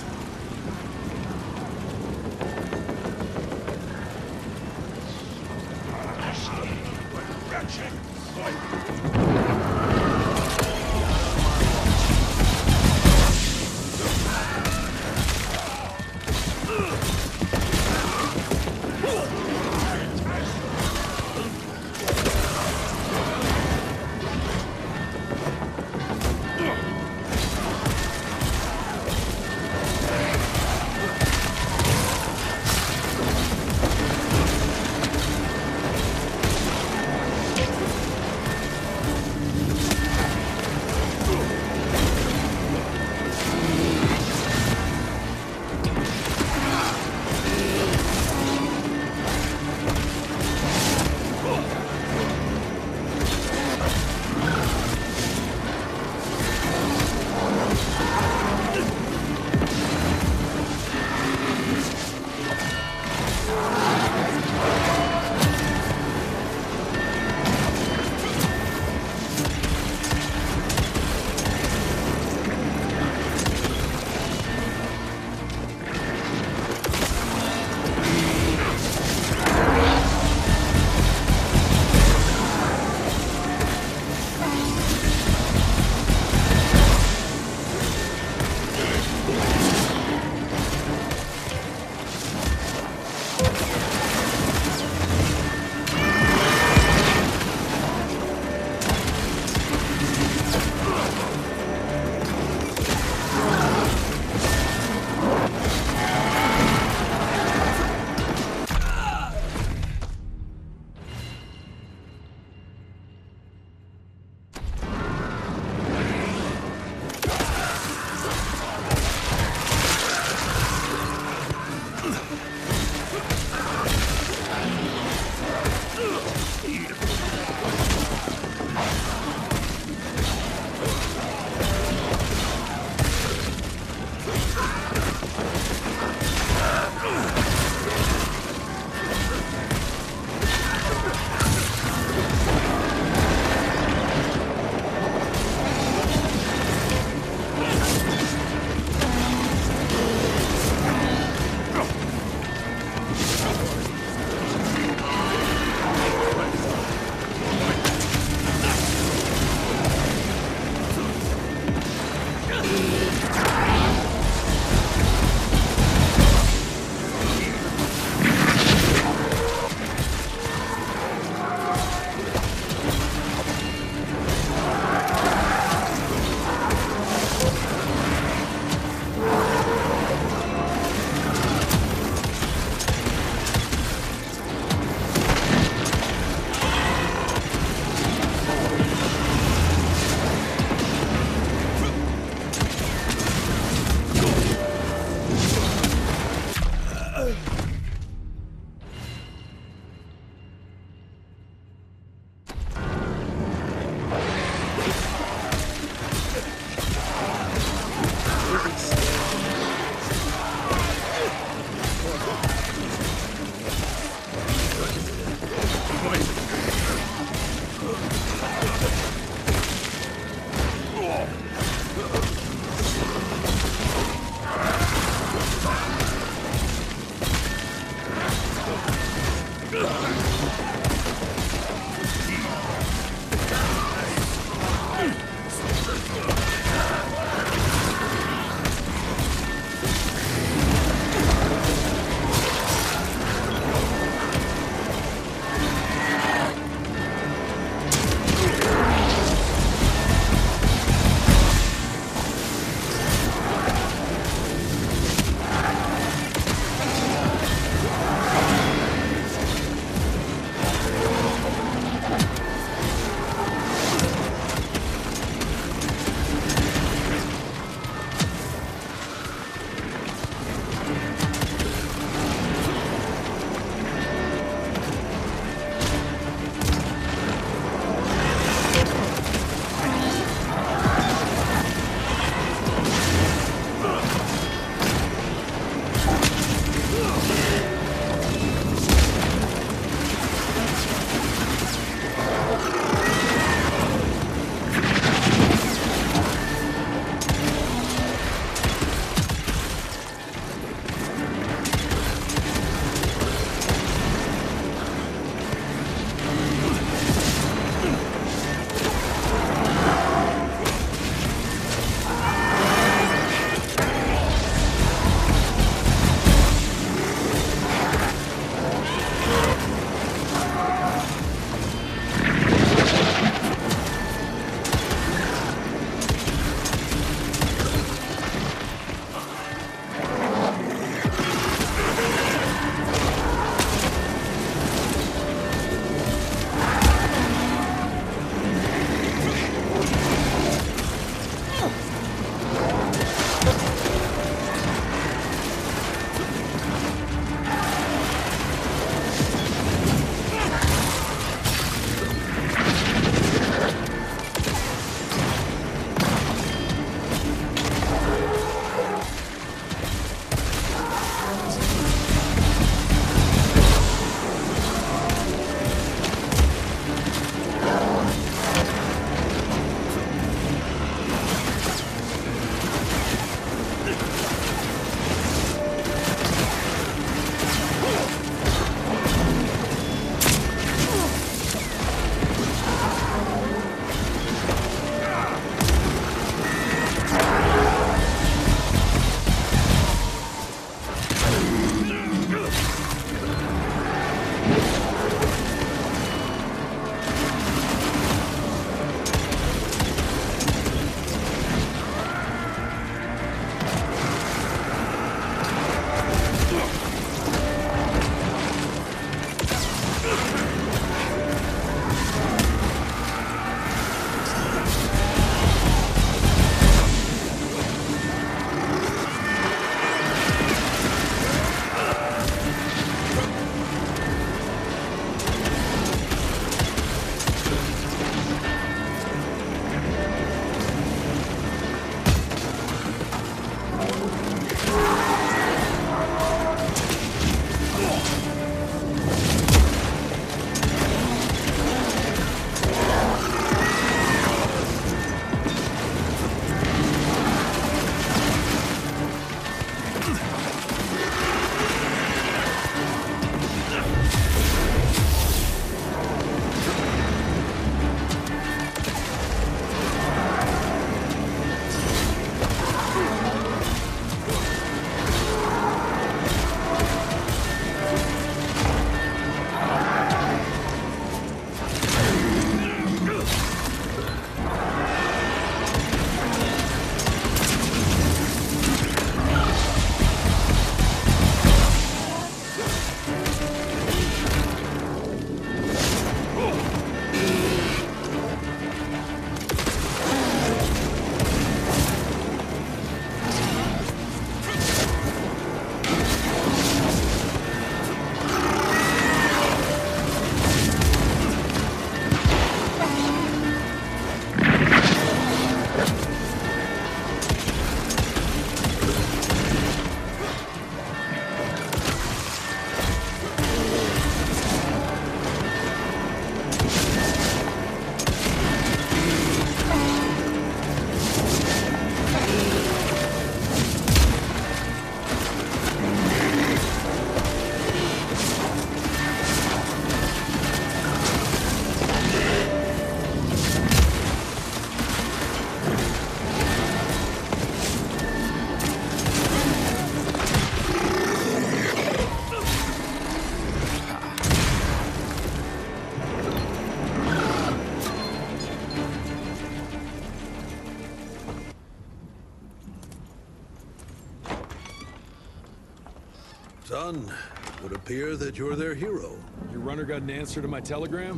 Son, it would appear that you're their hero. Your runner got an answer to my telegram?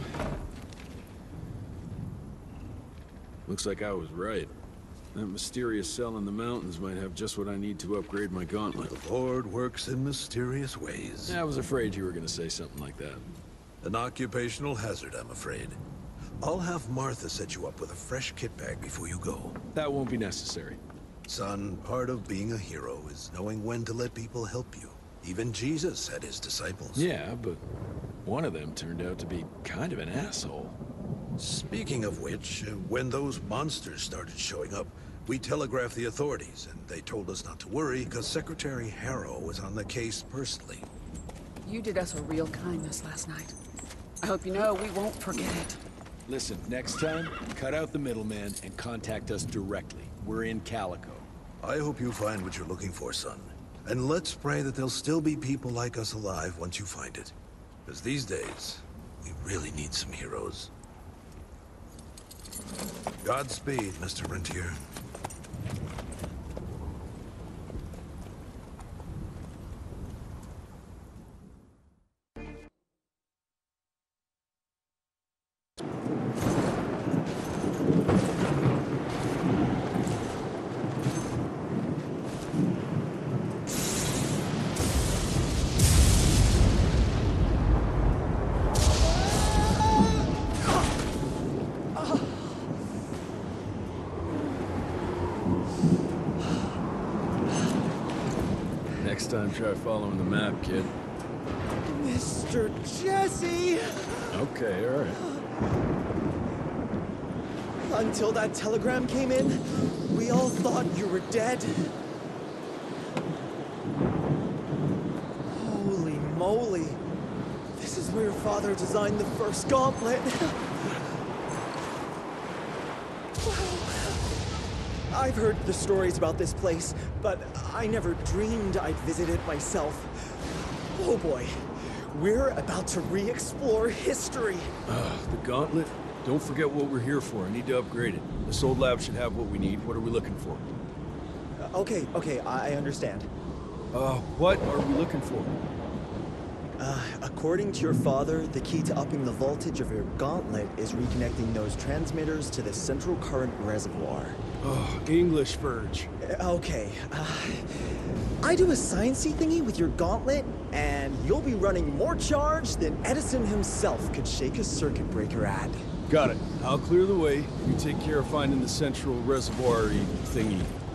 Looks like I was right. That mysterious cell in the mountains might have just what I need to upgrade my gauntlet. The Lord works in mysterious ways. I was afraid you were gonna say something like that. An occupational hazard, I'm afraid. I'll have Martha set you up with a fresh kit bag before you go. That won't be necessary. Son, part of being a hero is knowing when to let people help you. Even Jesus had his disciples. Yeah, but one of them turned out to be kind of an asshole. Speaking of which, uh, when those monsters started showing up, we telegraphed the authorities, and they told us not to worry because Secretary Harrow was on the case personally. You did us a real kindness last night. I hope you know we won't forget it. Listen, next time, cut out the middleman and contact us directly. We're in Calico. I hope you find what you're looking for, son. And let's pray that there'll still be people like us alive once you find it. Because these days, we really need some heroes. Godspeed, Mister Rentier. Next time, try following the map, kid. Mister Jesse! Okay, all right. Until that telegram came in, we all thought you were dead. Holy moly. This is where your father designed the first gauntlet. I've heard the stories about this place, but I never dreamed I'd visit it myself. Oh boy, we're about to re-explore history. Uh, the gauntlet? Don't forget what we're here for. I need to upgrade it. This old lab should have what we need. What are we looking for? Uh, okay, okay, I understand. Uh, what are we looking for? Uh, according to your father, the key to upping the voltage of your gauntlet is reconnecting those transmitters to the central current reservoir. Oh, English Verge. Uh, okay, uh, I do a sciencey thingy with your gauntlet, and you'll be running more charge than Edison himself could shake a circuit breaker at. Got it. I'll clear the way. You take care of finding the central reservoir-y thingy.